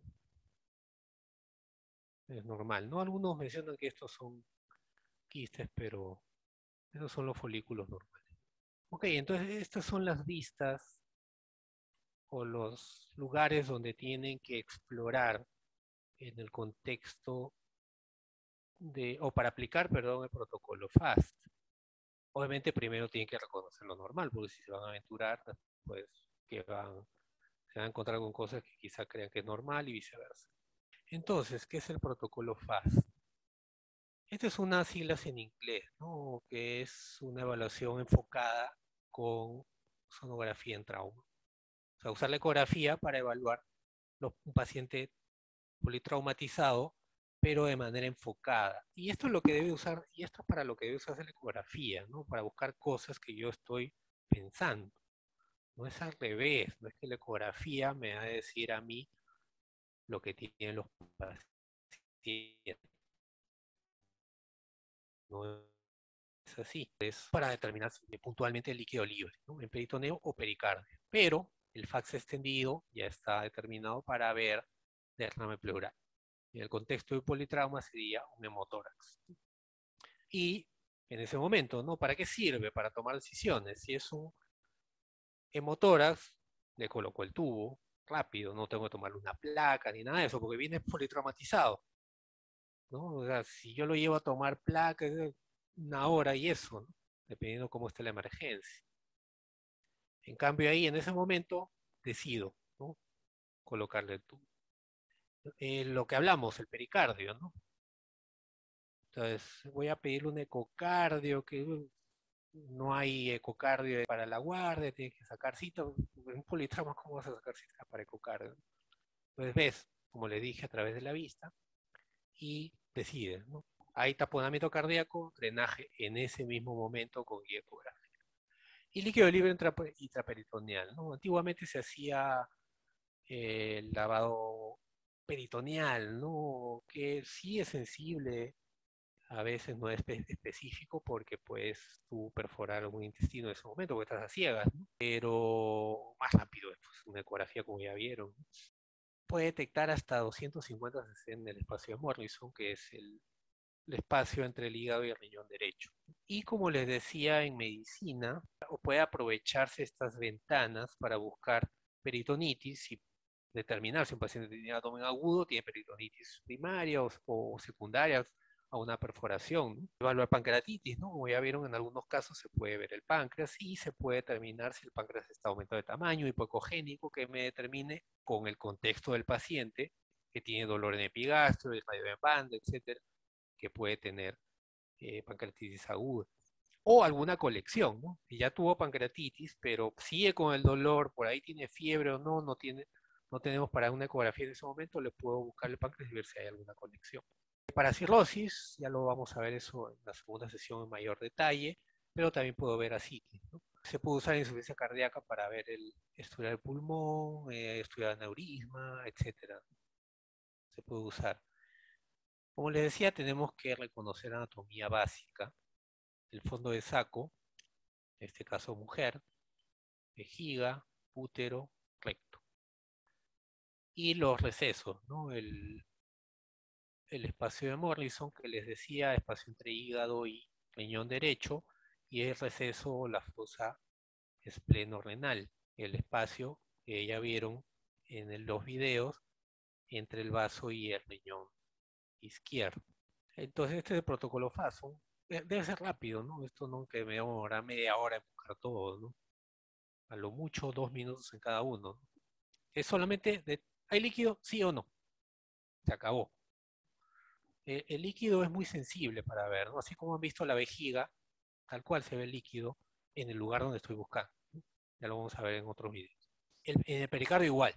Es normal, ¿no? Algunos mencionan que estos son quistes, pero esos son los folículos normales. Ok, entonces estas son las vistas o los lugares donde tienen que explorar en el contexto de, o para aplicar, perdón, el protocolo FAST. Obviamente primero tienen que reconocer lo normal, porque si se van a aventurar, pues que van, se van a encontrar con cosas que quizá crean que es normal y viceversa. Entonces, ¿qué es el protocolo FAST? Estas es unas siglas en inglés, ¿no? Que es una evaluación enfocada con sonografía en trauma. O sea, usar la ecografía para evaluar los, un paciente politraumatizado, pero de manera enfocada. Y esto es lo que debe usar, y esto es para lo que debe usarse la ecografía, ¿no? Para buscar cosas que yo estoy pensando. No es al revés, no es que la ecografía me va a decir a mí lo que tienen los pacientes. No es así. Es para determinar si puntualmente el líquido libre, ¿no? En peritoneo o pericardio. Pero el fax extendido ya está determinado para ver derrame pleural. En el contexto de politrauma sería un hemotórax. Y en ese momento, ¿no? ¿Para qué sirve? Para tomar decisiones. Si es un hemotórax, le coloco el tubo rápido, no tengo que tomarle una placa ni nada de eso, porque viene politraumatizado, ¿no? O sea, si yo lo llevo a tomar placa, una hora y eso, ¿no? Dependiendo cómo esté la emergencia. En cambio ahí, en ese momento, decido, ¿no? Colocarle el tubo. Eh, lo que hablamos, el pericardio, ¿no? Entonces, voy a pedirle un ecocardio, que uh, no hay ecocardio para la guardia, tienes que sacar cita. En un politrauma, ¿cómo vas a sacar cita para ecocardio? Pues ves, como le dije, a través de la vista y decides, ¿no? Hay taponamiento cardíaco, drenaje en ese mismo momento con guía ecográfica. Y líquido libre intraperitoneal, ¿no? Antiguamente se hacía eh, el lavado peritoneal, ¿no? Que sí es sensible, a veces no es espe específico porque puedes tú perforar un intestino en ese momento porque estás a ciegas, ¿no? Pero más rápido es pues, una ecografía como ya vieron, ¿no? Puede detectar hasta doscientos cincuenta cc en el espacio de Morrison, que es el, el espacio entre el hígado y el riñón derecho. Y como les decía, en medicina puede aprovecharse estas ventanas para buscar peritonitis y determinar si un paciente tiene abdomen agudo, tiene peritonitis primaria o, o secundaria a una perforación, ¿no? Evaluar pancreatitis, ¿no? Como ya vieron, en algunos casos se puede ver el páncreas y se puede determinar si el páncreas está aumentado de tamaño, hipocogénico, que me determine con el contexto del paciente, que tiene dolor en epigastrio, radio en banda, etcétera, que puede tener eh, pancreatitis aguda. O alguna colección, ¿no? Si ya tuvo pancreatitis, pero sigue con el dolor, por ahí tiene fiebre o no, no tiene, no tenemos para una ecografía en ese momento, le puedo buscar el páncreas y ver si hay alguna conexión. Para cirrosis, ya lo vamos a ver eso en la segunda sesión en mayor detalle, pero también puedo ver ascitis, ¿no? Se puede usar insuficiencia cardíaca para ver el estudiar el pulmón, eh, estudiar aneurisma, etcétera. Se puede usar. Como les decía, tenemos que reconocer anatomía básica, el fondo de saco, en este caso mujer, vejiga, útero, recto. Y los recesos, ¿no? El, el espacio de Morrison, que les decía, espacio entre hígado y riñón derecho, y el receso, la fosa espleno-renal, el espacio que ya vieron en el- los videos entre el vaso y el riñón izquierdo. Entonces, este es el protocolo FASO. De- Debe ser rápido, ¿no? Esto no que me demora media hora en buscar todo, ¿no? A lo mucho dos minutos en cada uno, ¿no? Es solamente de, ¿hay líquido? Sí o no. Se acabó. Eh, el líquido es muy sensible para ver, ¿no? Así como han visto la vejiga, tal cual se ve el líquido en el lugar donde estoy buscando, ¿no? Ya lo vamos a ver en otros videos. El, en el pericardio igual,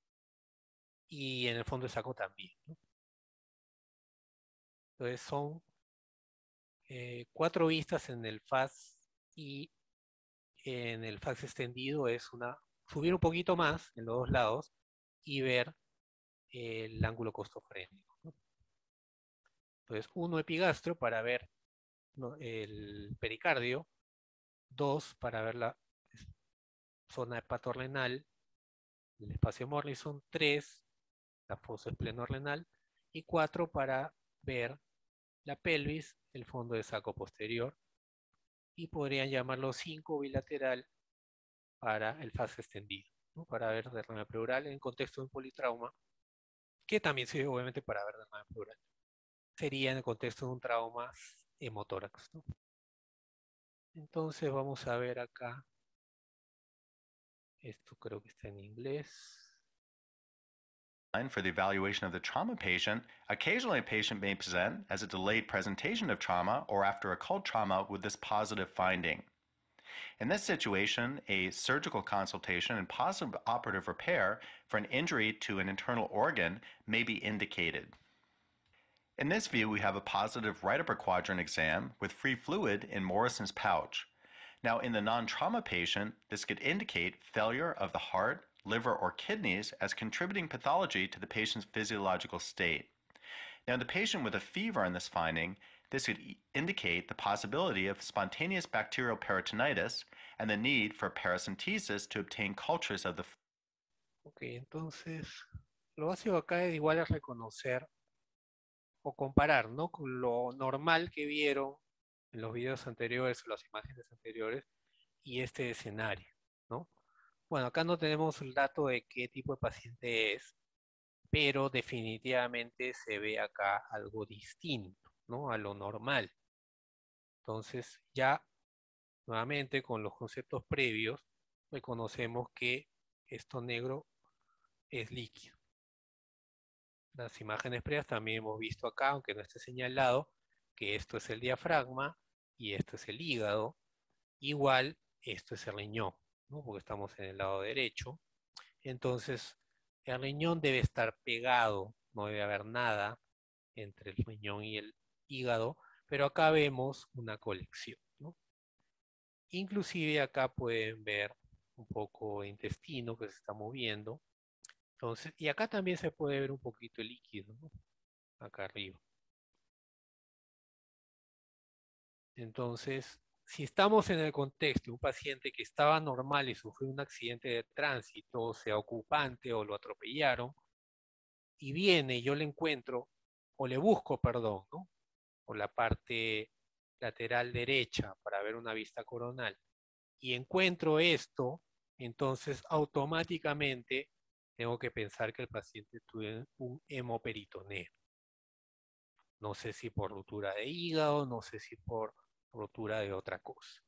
y en el fondo del saco también, ¿no? Entonces son eh, cuatro vistas en el FAS y en el FAS extendido es una subir un poquito más en los dos lados y ver el ángulo costofrénico, ¿no? Entonces, uno epigastro para ver, ¿no?, el pericardio, dos para ver la zona hepatorrenal, el espacio Morrison, tres la fosa esplenorenal y cuatro para ver la pelvis, el fondo de saco posterior, y podrían llamarlo cinco bilateral para el fase extendido, ¿no? Para ver derrame pleural en contexto de un politrauma, que también sirve obviamente para ver derrame pleural. Sería en el contexto de un trauma hemotórax, ¿no? Entonces vamos a ver acá, esto creo que está en inglés. For the evaluation of the trauma patient, occasionally a patient may present as a delayed presentation of trauma or after occult trauma with this positive finding. In this situation, a surgical consultation and possible operative repair for an injury to an internal organ may be indicated. In this view, we have a positive right upper quadrant exam with free fluid in Morrison's pouch. Now, in the non-trauma patient, this could indicate failure of the heart, liver, or kidneys as contributing pathology to the patient's physiological state. Now, in the patient with a fever in this finding, this could indicate the possibility of spontaneous bacterial peritonitis and the need for paracentesis to obtain cultures of the. Ok, entonces, lo básico acá es igual a reconocer o comparar, ¿no?, con lo normal que vieron en los videos anteriores o las imágenes anteriores y este escenario, ¿no? Bueno, acá no tenemos el dato de qué tipo de paciente es, pero definitivamente se ve acá algo distinto, ¿no?, a lo normal. Entonces, ya nuevamente con los conceptos previos, reconocemos que esto negro es líquido. Las imágenes previas también hemos visto acá, aunque no esté señalado, que esto es el diafragma y esto es el hígado. Igual, esto es el riñón, ¿no?, porque estamos en el lado derecho. Entonces, el riñón debe estar pegado, no debe haber nada entre el riñón y el hígado, pero acá vemos una colección, ¿no? Inclusive acá pueden ver un poco de intestino que se está moviendo. Entonces, y acá también se puede ver un poquito el líquido, ¿no?, acá arriba. Entonces, si estamos en el contexto de un paciente que estaba normal y sufrió un accidente de tránsito, sea ocupante o lo atropellaron, y viene y yo le encuentro, o le busco, perdón, ¿no?, por la parte lateral derecha para ver una vista coronal, y encuentro esto, entonces automáticamente tengo que pensar que el paciente tuvo un hemoperitoneo. No sé si por rotura de hígado, no sé si por rotura de otra cosa.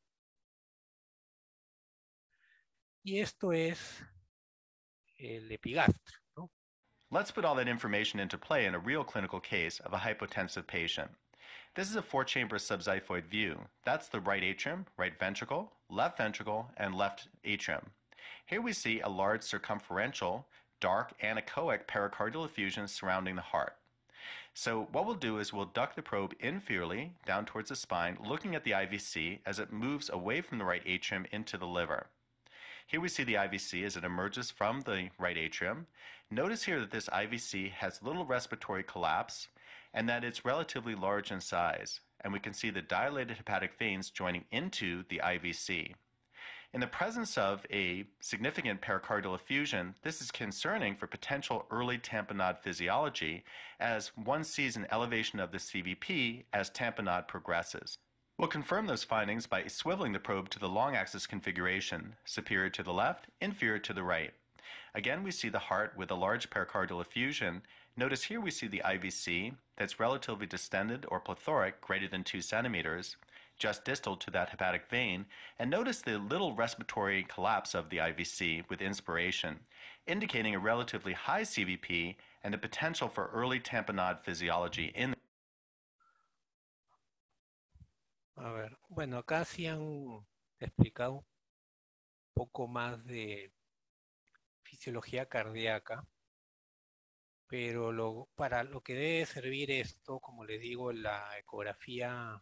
Y esto es el epigastrio, ¿no? Let's put all that information into play in a real clinical case of a hypotensive patient. This is a four-chamber subxiphoid view. That's the right atrium, right ventricle, left ventricle, and left atrium. Here we see a large circumferential, dark anechoic pericardial effusion surrounding the heart. So what we'll do is we'll duct the probe inferiorly down towards the spine, looking at the I V C as it moves away from the right atrium into the liver. Here we see the I V C as it emerges from the right atrium. Notice here that this I V C has little respiratory collapse and that it's relatively large in size. And we can see the dilated hepatic veins joining into the I V C. In the presence of a significant pericardial effusion, this is concerning for potential early tamponade physiology, as one sees an elevation of the C V P as tamponade progresses. We'll confirm those findings by swiveling the probe to the long axis configuration, superior to the left, inferior to the right. Again, we see the heart with a large pericardial effusion. Notice here we see the I V C that's relatively distended or plethoric, greater than two centimeters, just distal to that hepatic vein, and notice the little respiratory collapse of the I V C with inspiration, indicating a relatively high C V P and the potential for early tamponade physiology in. A ver, bueno, acá sí han explicado un poco más de fisiología cardíaca, pero lo, para lo que debe servir esto, como les digo, la ecografía,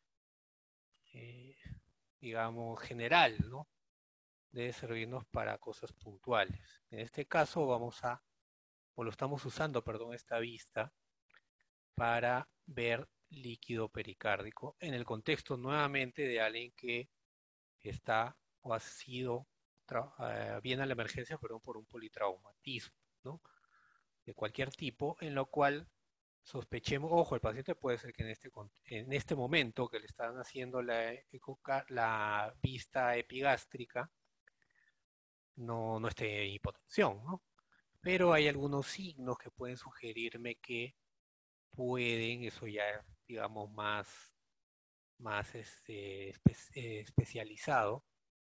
eh, digamos, general, ¿no? Debe servirnos para cosas puntuales. En este caso vamos a, o lo estamos usando, perdón, esta vista para ver líquido pericárdico en el contexto nuevamente de alguien que está o ha sido, uh, viene a la emergencia, perdón, por un politraumatismo, ¿no? De cualquier tipo, en lo cual sospechemos, ojo, el paciente puede ser que en este, en este momento que le están haciendo la, la vista epigástrica, no, no esté en hipotensión, ¿no? Pero hay algunos signos que pueden sugerirme que pueden, eso ya es, digamos, más, más este, espe eh, especializado,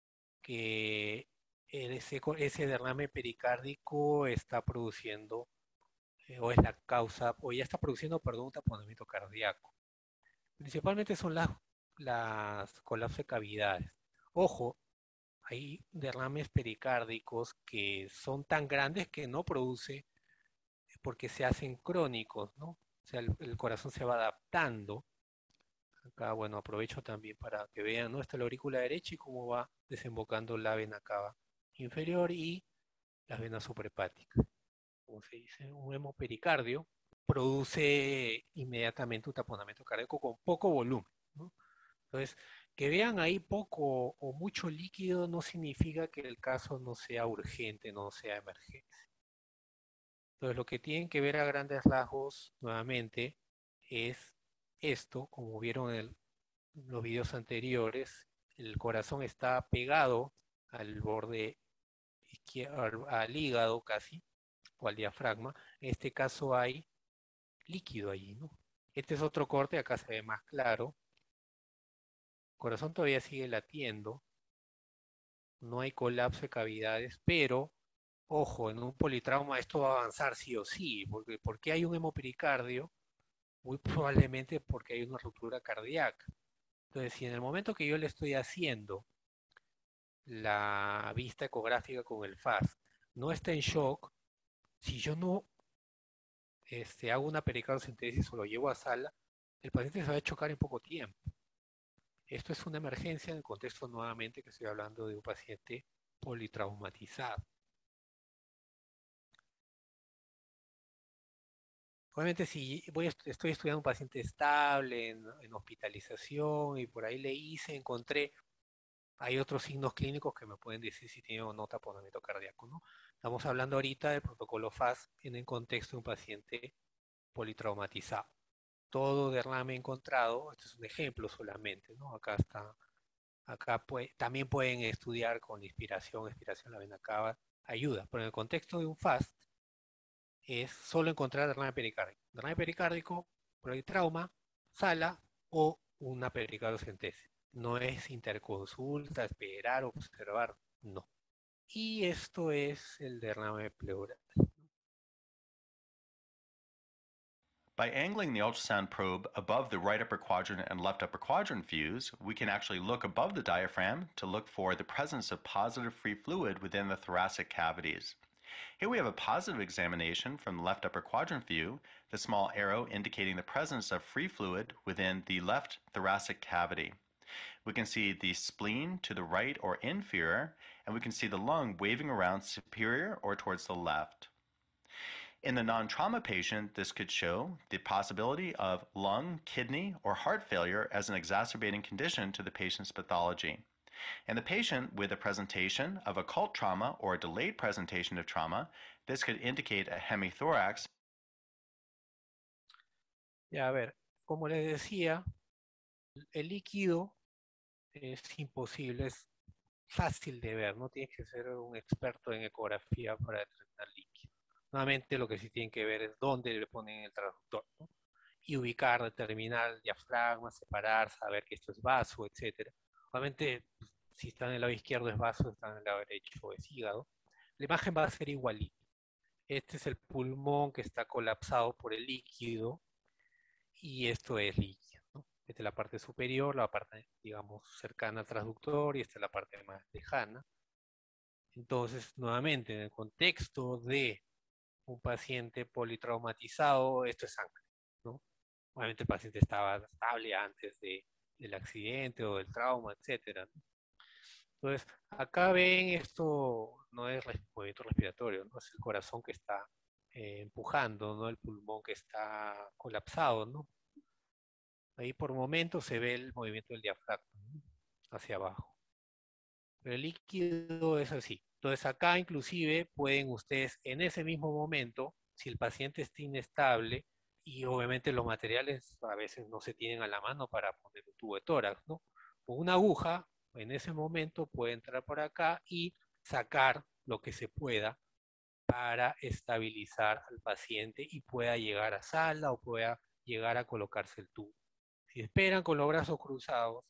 que ese, ese derrame pericárdico está produciendo, eh, o es la causa, o ya está produciendo, perdón, un taponamiento cardíaco. Principalmente son las, las colapsos de cavidades. Ojo, hay derrames pericárdicos que son tan grandes que no produce porque se hacen crónicos, ¿no? O sea, el, el corazón se va adaptando. Acá, bueno, aprovecho también para que vean, ¿no? Está la aurícula derecha y cómo va desembocando la vena cava inferior y las venas suprahepáticas. Como se dice, un hemopericardio produce inmediatamente un taponamiento cardíaco con poco volumen, ¿no? Entonces, que vean ahí poco o mucho líquido no significa que el caso no sea urgente, no sea emergente. Entonces, lo que tienen que ver a grandes rasgos, nuevamente, es esto, como vieron en el, los videos anteriores, el corazón está pegado al borde izquierdo, al, al hígado casi, o al diafragma. En este caso hay líquido allí, ¿no? Este es otro corte, acá se ve más claro. El corazón todavía sigue latiendo, no hay colapso de cavidades, pero ojo, en un politrauma esto va a avanzar sí o sí, porque ¿por qué hay un hemopericardio? Muy probablemente porque hay una ruptura cardíaca. Entonces, si en el momento que yo le estoy haciendo la vista ecográfica con el F A S no está en shock, si yo no este, hago una pericardiocentesis o lo llevo a sala, el paciente se va a chocar en poco tiempo. Esto es una emergencia en el contexto nuevamente que estoy hablando de un paciente politraumatizado. Obviamente si voy a, estoy estudiando un paciente estable en, en hospitalización y por ahí le hice, encontré, hay otros signos clínicos que me pueden decir si tiene o no taponamiento cardíaco, ¿no? Estamos hablando ahorita del protocolo F A S en el contexto de un paciente politraumatizado. Todo derrame encontrado, este es un ejemplo solamente, ¿no? Acá está, acá puede, también pueden estudiar con inspiración, expiración, la vena cava, ayuda, pero en el contexto de un F A S es solo encontrar derrame pericárdico. Derrame pericárdico, por ahí trauma, sala o una pericardiocentesis. No es interconsulta, esperar, observar, no. Y esto es el derrame pleural. By angling the ultrasound probe above the right upper quadrant and left upper quadrant views, we can actually look above the diaphragm to look for the presence of positive free fluid within the thoracic cavities. Here we have a positive examination from the left upper quadrant view, the small arrow indicating the presence of free fluid within the left thoracic cavity. We can see the spleen to the right or inferior, and we can see the lung waving around superior or towards the left. In the non-trauma patient, this could show the possibility of lung, kidney, or heart failure as an exacerbating condition to the patient's pathology. In the patient with a presentation of occult trauma or a delayed presentation of trauma, this could indicate a hemithorax. Ya, a ver, como les decía, el líquido es imposible, es fácil de ver, no tienes que ser un experto en ecografía para detectar líquido. Nuevamente lo que sí tienen que ver es dónde le ponen el traductor, ¿no? Y ubicar, determinar el diafragma, separar, saber que esto es vaso, etcétera. Obviamente, pues, si está en el lado izquierdo es vaso, si está en el lado derecho es hígado. La imagen va a ser igualita. Este es el pulmón que está colapsado por el líquido y esto es líquido, ¿no? Esta es la parte superior, la parte, digamos, cercana al transductor y esta es la parte más lejana. Entonces, nuevamente, en el contexto de un paciente politraumatizado, esto es sangre, ¿no? Obviamente el paciente estaba estable antes de, del accidente o del trauma, etcétera, ¿no? Entonces, acá ven esto no es movimiento respiratorio, no es el corazón que está eh, empujando, no el pulmón que está colapsado, ¿no? Ahí por momentos se ve el movimiento del diafragma, ¿no? Hacia abajo. Pero el líquido es así. Entonces acá inclusive pueden ustedes en ese mismo momento, si el paciente está inestable y obviamente los materiales a veces no se tienen a la mano para poner un tubo de tórax, ¿no? Con una aguja en ese momento puede entrar por acá y sacar lo que se pueda para estabilizar al paciente y pueda llegar a sala o pueda llegar a colocarse el tubo. Si esperan con los brazos cruzados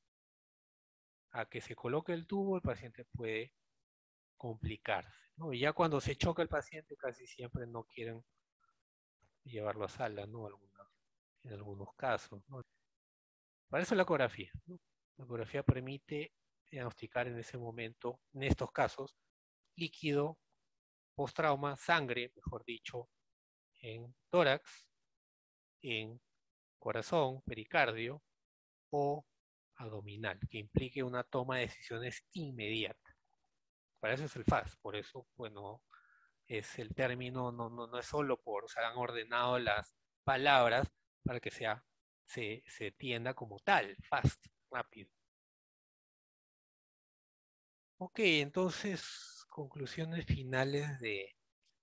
a que se coloque el tubo, el paciente puede complicarse, ¿no? Y ya cuando se choca el paciente, casi siempre no quieren llevarlo a sala, ¿no? Algunos, en algunos casos, ¿no? Para eso la ecografía, ¿no? La ecografía permite diagnosticar en ese momento, en estos casos, líquido, post-trauma, sangre, mejor dicho, en tórax, en corazón, pericardio o abdominal, que implique una toma de decisiones inmediata. Para eso es el F A S, por eso, bueno, es el término, no, no, no es solo por, se han ordenado las palabras para que sea, se, se tienda como tal, fast, rápido. Ok, entonces, conclusiones finales de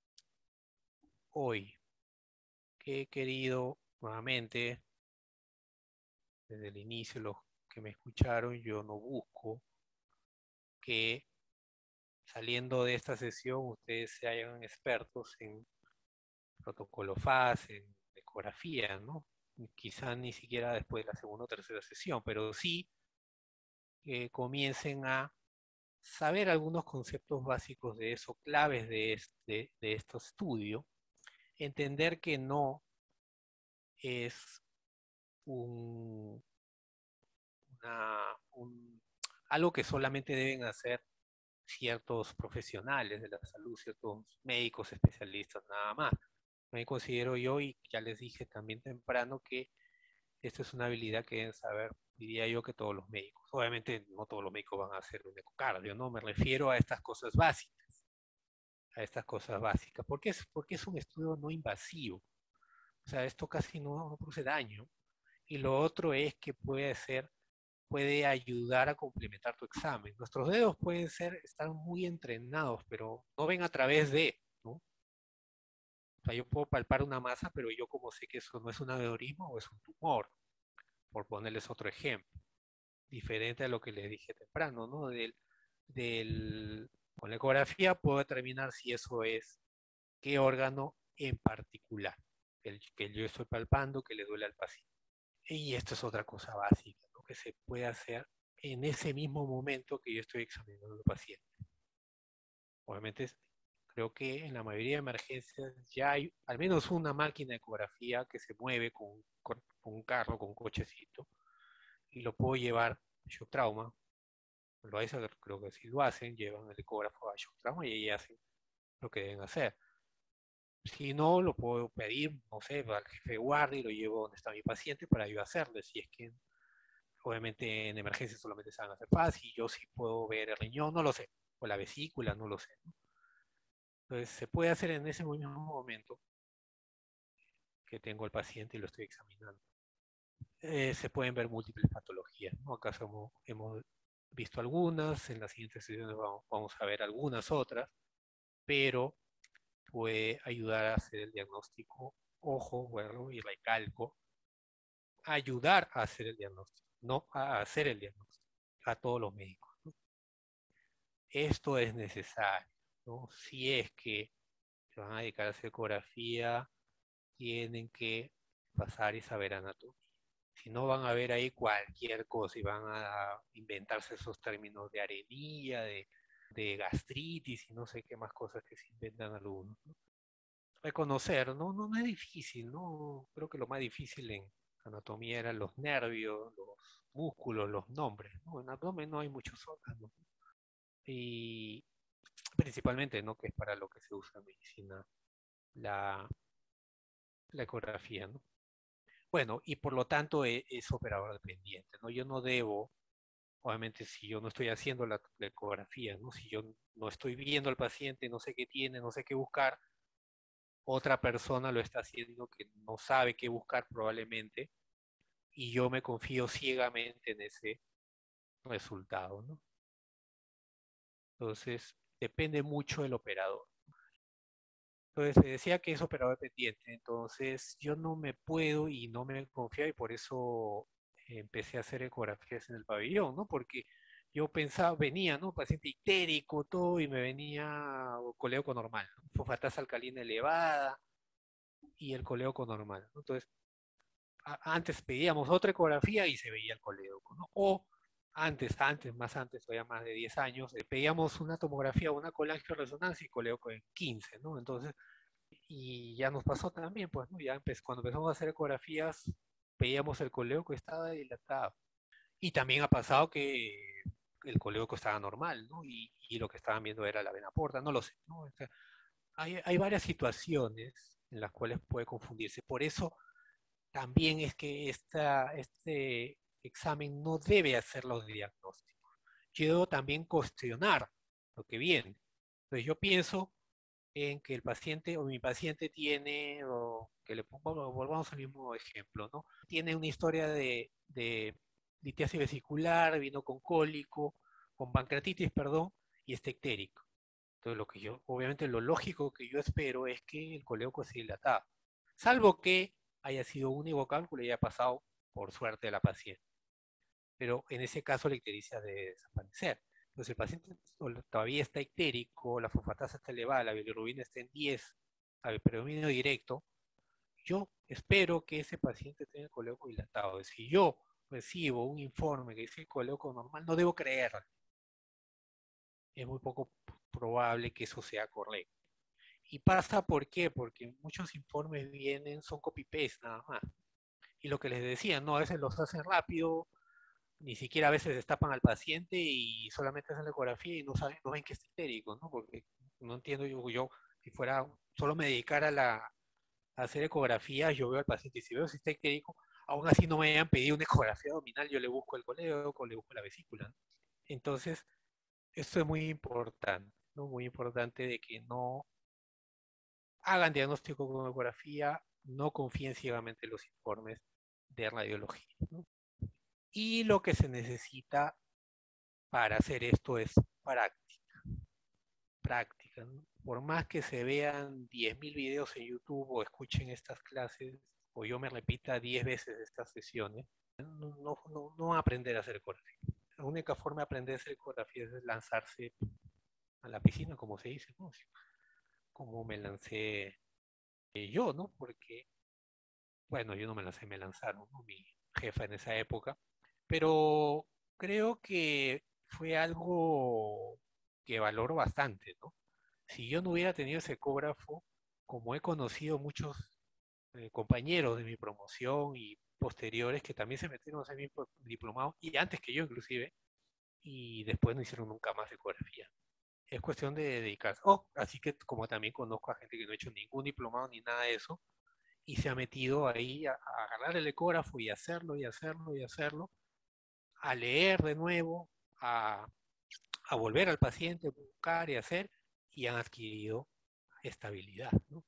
hoy. Que he querido, nuevamente, desde el inicio, los que me escucharon, yo no busco que saliendo de esta sesión ustedes se hagan expertos en protocolo F A S, en ecografía, ¿no? Quizá ni siquiera después de la segunda o tercera sesión, pero sí que comiencen a saber algunos conceptos básicos de eso, claves de este, de este estudio, entender que no es un, una, un, algo que solamente deben hacer ciertos profesionales de la salud, ciertos médicos especialistas, nada más. Me considero yo, y ya les dije también temprano, que esta es una habilidad que deben saber, diría yo, que todos los médicos. Obviamente no todos los médicos van a hacer un ecocardio, ¿no? Me refiero a estas cosas básicas, a estas cosas básicas. ¿Por qué es, porque es un estudio no invasivo? O sea, esto casi no, no produce daño. Y lo otro es que puede ser, puede ayudar a complementar tu examen. Nuestros dedos pueden ser, estar muy entrenados, pero no ven a través de, ¿no? O sea, yo puedo palpar una masa, pero yo como sé que eso no es un aneurisma o es un tumor, por ponerles otro ejemplo, diferente a lo que les dije temprano, ¿no? Del, del, con la ecografía puedo determinar si eso es qué órgano en particular, el que yo estoy palpando, que le duele al paciente. Y esto es otra cosa básica, ¿no? Que se puede hacer en ese mismo momento que yo estoy examinando al paciente. Obviamente, creo que en la mayoría de emergencias ya hay al menos una máquina de ecografía que se mueve con, con, con un carro, con un cochecito, y lo puedo llevar a shock trauma. Lo hacen, creo que sí lo hacen, llevan el ecógrafo a shock trauma y ahí hacen lo que deben hacer. Si no, lo puedo pedir, no sé, al jefe de guardia y lo llevo donde está mi paciente para yo hacerle. Si es que obviamente en emergencia solamente se van a hacer fácil, yo sí puedo ver el riñón, no lo sé, o la vesícula, no lo sé. Entonces se puede hacer en ese mismo momento que tengo al paciente y lo estoy examinando. Eh, se pueden ver múltiples patologías, ¿no? Acá somos, hemos visto algunas, en las siguientes sesiones vamos, vamos a ver algunas otras, pero puede ayudar a hacer el diagnóstico, ojo, bueno, y recalco, ayudar a hacer el diagnóstico, no a hacer el diagnóstico, a todos los médicos, ¿no? Esto es necesario, ¿no? Si es que se van a dedicar a hacer ecografía, tienen que pasar y saber anatomía. Si no, van a ver ahí cualquier cosa y van a inventarse esos términos de arenilla, de, de gastritis y no sé qué más cosas que se inventan algunos, ¿no? Reconocer, ¿no? No, no es difícil, ¿no? Creo que lo más difícil en anatomía eran los nervios, los músculos, los nombres, ¿no? En abdomen no hay muchos órganos, ¿no? Y principalmente, ¿no? Que es para lo que se usa en medicina la, la ecografía, ¿no? Bueno, y por lo tanto es, es operador dependiente, ¿no? Yo no debo, obviamente, si yo no estoy haciendo la, la ecografía, ¿no? Si yo no estoy viendo al paciente, no sé qué tiene, no sé qué buscar, otra persona lo está haciendo que no sabe qué buscar probablemente, y yo me confío ciegamente en ese resultado, ¿no? Entonces, depende mucho del operador. Entonces, se decía que es operador dependiente, entonces yo no me puedo y no me confío y por eso empecé a hacer ecografías en el pabellón, ¿no? Porque yo pensaba, venía, ¿no? Paciente ictérico, todo, y me venía coleoco normal, ¿no? Fosfatasa alcalina elevada y el coleoco normal, ¿no? Entonces, a- antes pedíamos otra ecografía y se veía el coleoco, ¿no? O antes, antes, más antes, todavía más de diez años, eh, pedíamos una tomografía o una colangioresonancia y coleoco en quince, ¿no? Entonces, y ya nos pasó también, pues, ¿no? Ya empe- cuando empezamos a hacer ecografías, veíamos el coleoco estaba dilatado. Y también ha pasado que el coleoco estaba normal, ¿no? Y, y lo que estaban viendo era la vena porta, no lo sé, ¿no? O sea, hay, hay varias situaciones en las cuales puede confundirse. Por eso también es que esta, este examen no debe hacer los diagnósticos. Yo debo también cuestionar lo que viene. Entonces yo pienso en que el paciente o mi paciente tiene, o que le pongo, volvamos al mismo ejemplo, ¿no? Tiene una historia de, de litiasis vesicular, vino con cólico, con pancreatitis, perdón, y está ictérico. Entonces, lo que yo, obviamente, lo lógico que yo espero es que el coleoco se dilatado, salvo que haya sido un único cálculo y haya pasado por suerte a la paciente. Pero en ese caso la ictericia debe desaparecer. Entonces, el paciente todavía está ictérico, la fosfatasa está elevada, la bilirrubina está en diez, al predominio directo, yo espero que ese paciente tenga el coleoco dilatado. Si yo recibo un informe que dice coleoco normal, no debo creer. Es muy poco probable que eso sea correcto. Y pasa, ¿por qué? Porque muchos informes vienen, son copy-paste nada más. Y lo que les decía, no, a veces los hacen rápido, ni siquiera a veces destapan al paciente y solamente hacen la ecografía y no saben, no ven que es histérico, ¿no? Porque no entiendo yo, yo si fuera, solo me dedicara a, la, a hacer ecografías, yo veo al paciente y si veo si está histérico, aún así no me hayan pedido una ecografía abdominal, yo le busco el coleoco, le busco la vesícula, ¿no? Entonces, esto es muy importante, ¿no? Muy importante de que no hagan diagnóstico con ecografía, no confíen ciegamente en los informes de radiología, ¿no? Y lo que se necesita para hacer esto es práctica, práctica, ¿no? Por más que se vean diez mil videos en YouTube o escuchen estas clases, o yo me repita diez veces estas sesiones, no, no, no, no van a aprender a hacer ecografía. La única forma de aprender a hacer ecografía es lanzarse a la piscina, como se dice, ¿no? Como me lancé eh, yo, ¿no? Porque, bueno, yo no me lancé, me lanzaron, ¿no? Mi jefa en esa época, pero creo que fue algo que valoro bastante, ¿no? Si yo no hubiera tenido ese ecógrafo, como he conocido muchos eh, compañeros de mi promoción y posteriores que también se metieron a hacer mi diplomado, y antes que yo inclusive, y después no hicieron nunca más ecografía. es cuestión de dedicarse. Oh, así que como también conozco a gente que no ha hecho ningún diplomado ni nada de eso, y se ha metido ahí a, a agarrar el ecógrafo y hacerlo y hacerlo y hacerlo, a leer de nuevo, a, a volver al paciente, buscar y hacer, y han adquirido estabilidad, ¿no?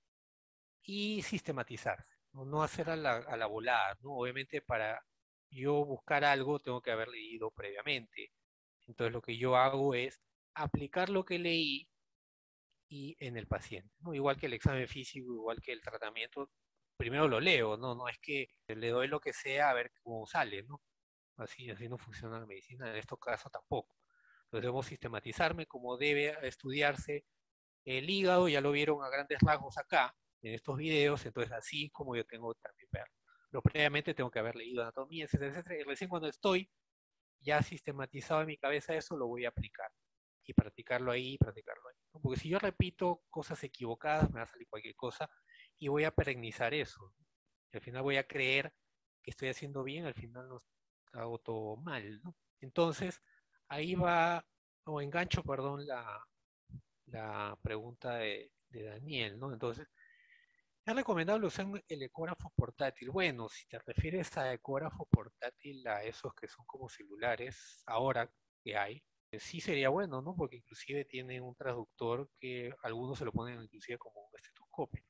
Y sistematizarse, ¿no? No hacer a la, a la volada, ¿no? Obviamente para yo buscar algo tengo que haber leído previamente. Entonces lo que yo hago es aplicar lo que leí y en el paciente, ¿no? Igual que el examen físico, igual que el tratamiento, primero lo leo, ¿no? No es que le doy lo que sea a ver cómo sale, ¿no? Así, así no funciona la medicina, en estos casos tampoco. Entonces debemos sistematizarme como debe estudiarse el hígado, ya lo vieron a grandes rasgos acá, en estos videos, entonces así como yo tengo que también verlo. Pero previamente tengo que haber leído anatomía, etcétera, etcétera, y recién cuando estoy ya sistematizado en mi cabeza eso, lo voy a aplicar. Y practicarlo ahí, practicarlo ahí, ¿no? Porque si yo repito cosas equivocadas, me va a salir cualquier cosa y voy a perennizar eso. Y al final voy a creer que estoy haciendo bien, al final lo hago todo mal, ¿no? Entonces, ahí va, o engancho, perdón, la, la pregunta de, de Daniel, ¿no? Entonces, ¿es recomendable usar el ecógrafo portátil? Bueno, si te refieres a ecógrafo portátil, a esos que son como celulares, ahora que hay, eh, sí sería bueno, ¿no? Porque inclusive tiene un traductor que algunos se lo ponen inclusive como un estetoscopio.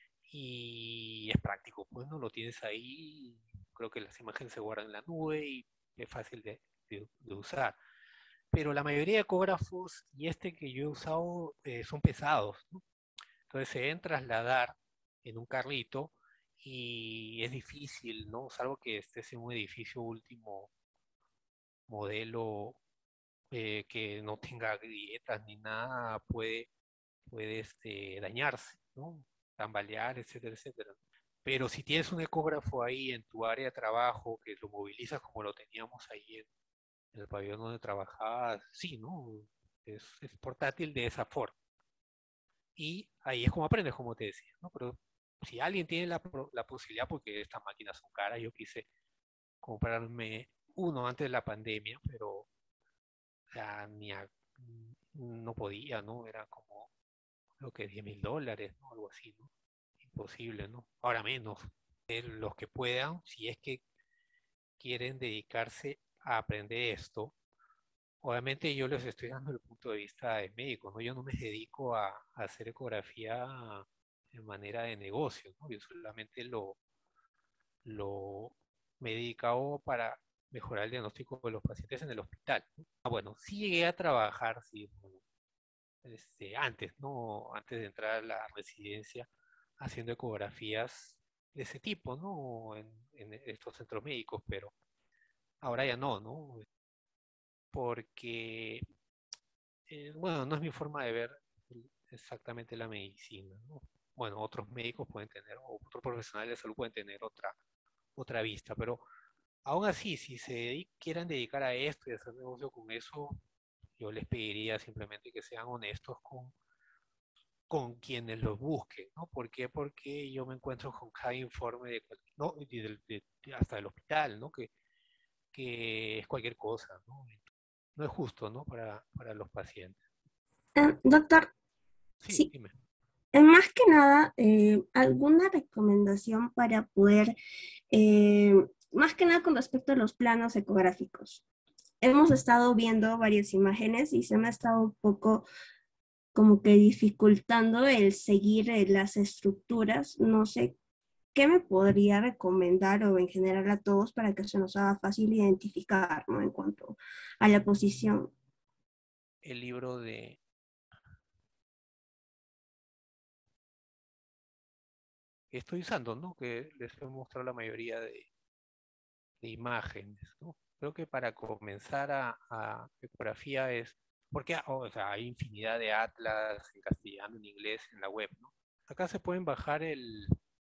Y es práctico, pues no lo tienes ahí, creo que las imágenes se guardan en la nube y es fácil de, de- de usar. Pero la mayoría de ecógrafos y este que yo he usado eh, son pesados, ¿no? Entonces se deben trasladar en un carrito y es difícil, ¿no? Salvo que estés en un edificio último modelo eh, que no tenga grietas ni nada, puede, puede este, dañarse, ¿no? Tambalear, etcétera, etcétera. Pero si tienes un ecógrafo ahí en tu área de trabajo, que lo movilizas como lo teníamos ahí en, en el pabellón donde trabajabas, sí, ¿no? Es, es portátil de esa forma. Y ahí es como aprendes, como te decía, ¿no? Pero si alguien tiene la, la posibilidad, porque estas máquinas son caras, yo quise comprarme uno antes de la pandemia, pero ya ni a- no podía, ¿no? Era como, creo que diez mil dólares, ¿no? Algo así, ¿no? Imposible, ¿no? Ahora menos. Eh, Los que puedan, si es que quieren dedicarse a aprender esto, obviamente yo les estoy dando el punto de vista de médico, ¿no? Yo no me dedico a, a hacer ecografía de manera de negocio, ¿no? Yo solamente lo, lo me he dedicado para mejorar el diagnóstico de los pacientes en el hospital, ¿no? Ah, bueno, sí llegué a trabajar, sí, bueno, este, antes, ¿no? Antes de entrar a la residencia, haciendo ecografías de ese tipo, ¿no? En, en estos centros médicos, pero ahora ya no, ¿no? Porque eh, bueno, no es mi forma de ver exactamente la medicina, ¿no? Bueno, otros médicos pueden tener, o otros profesionales de salud pueden tener otra, otra vista, pero aún así, si se dedi- quieran dedicar a esto y hacer negocio con eso, yo les pediría simplemente que sean honestos con, con quienes los busquen, ¿no? ¿Por qué? Porque yo me encuentro con cada informe de, cual- ¿no? Y del- de- de- hasta del hospital, ¿no? Que, que es cualquier cosa, ¿no? No es justo, ¿no? Para, para los pacientes. Eh, doctor, Sí, sí, dime. eh, más que nada, eh, ¿alguna recomendación para poder, eh, más que nada con respecto a los planos ecográficos? Hemos estado viendo varias imágenes y se me ha estado un poco como que dificultando el seguir eh, las estructuras. No sé, ¿qué me podría recomendar o en general a todos para que se nos haga fácil identificar, ¿no? En cuanto a la posición. El libro de que estoy usando, ¿no? Que les he mostrado la mayoría de, de imágenes, ¿no? Creo que para comenzar a, a ecografía es, porque o sea, hay infinidad de atlas en castellano, en inglés, en la web, ¿no? Acá se pueden bajar el,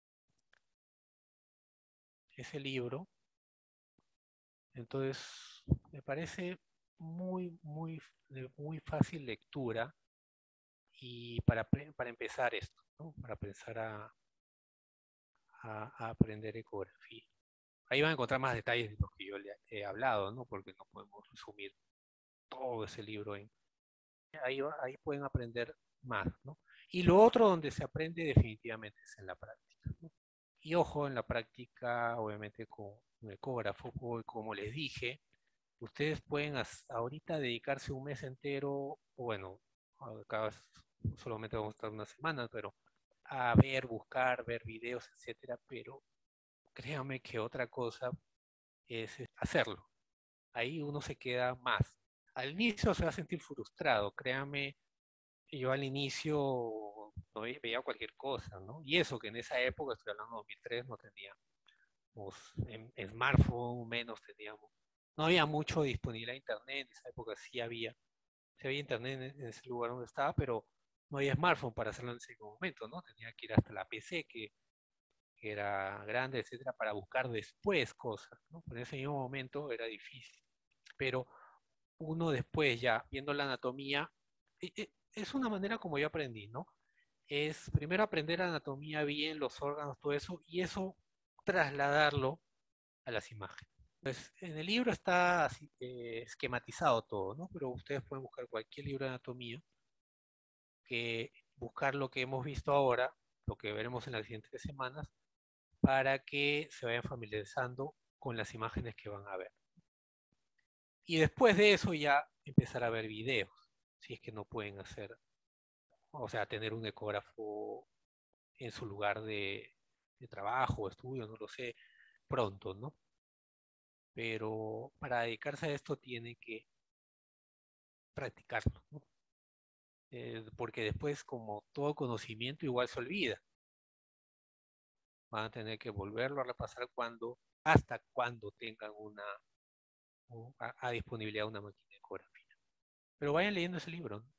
ese libro, entonces me parece muy, muy, de muy fácil lectura y para, pre- para empezar esto, ¿no? Para empezar a, a- a aprender ecografía. Ahí van a encontrar más detalles de los que yo le he hablado, ¿no? Porque no podemos resumir todo ese libro en, ahí, ahí pueden aprender más, ¿no? Y lo otro donde se aprende definitivamente es en la práctica, ¿no? Y ojo, en la práctica, obviamente con un ecógrafo, como les dije, ustedes pueden hasta ahorita dedicarse un mes entero, o bueno, acá solamente vamos a estar una semana, pero a ver, buscar, ver videos, etcétera, pero créanme que otra cosa es hacerlo. Ahí uno se queda más. Al inicio se va a sentir frustrado, créanme, yo al inicio no ve- veía cualquier cosa, ¿no? Y eso que en esa época, estoy hablando de dos mil tres, no teníamos en, en smartphone, menos teníamos. No había mucho disponible a internet, en esa época sí había, sí había internet en, en ese lugar donde estaba, pero no había smartphone para hacerlo en ese momento, ¿no? Tenía que ir hasta la P C, que, que era grande, etcétera, para buscar después cosas, ¿no? En ese mismo momento era difícil, pero uno después ya, viendo la anatomía, e- e- es una manera como yo aprendí, ¿no? Es primero aprender anatomía bien, los órganos, todo eso, y eso trasladarlo a las imágenes. Pues en el libro está así, eh, esquematizado todo, ¿no? Pero ustedes pueden buscar cualquier libro de anatomía, que buscar lo que hemos visto ahora, lo que veremos en las siguientes semanas, para que se vayan familiarizando con las imágenes que van a ver. Y después de eso ya empezar a ver videos, si es que no pueden hacer, o sea, tener un ecógrafo en su lugar de, de trabajo, estudio, no lo sé, pronto, ¿no? Pero para dedicarse a esto tiene que practicarlo, ¿no? Eh, porque después, como todo conocimiento, igual se olvida. Van a tener que volverlo a repasar cuando, hasta cuando tengan una, o a, a disponibilidad una máquina de ecografía. Pero vayan leyendo ese libro, ¿no?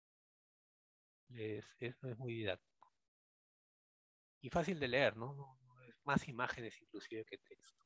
Es, es, es muy didáctico. Y fácil de leer, ¿no? No- no es más imágenes inclusive que texto.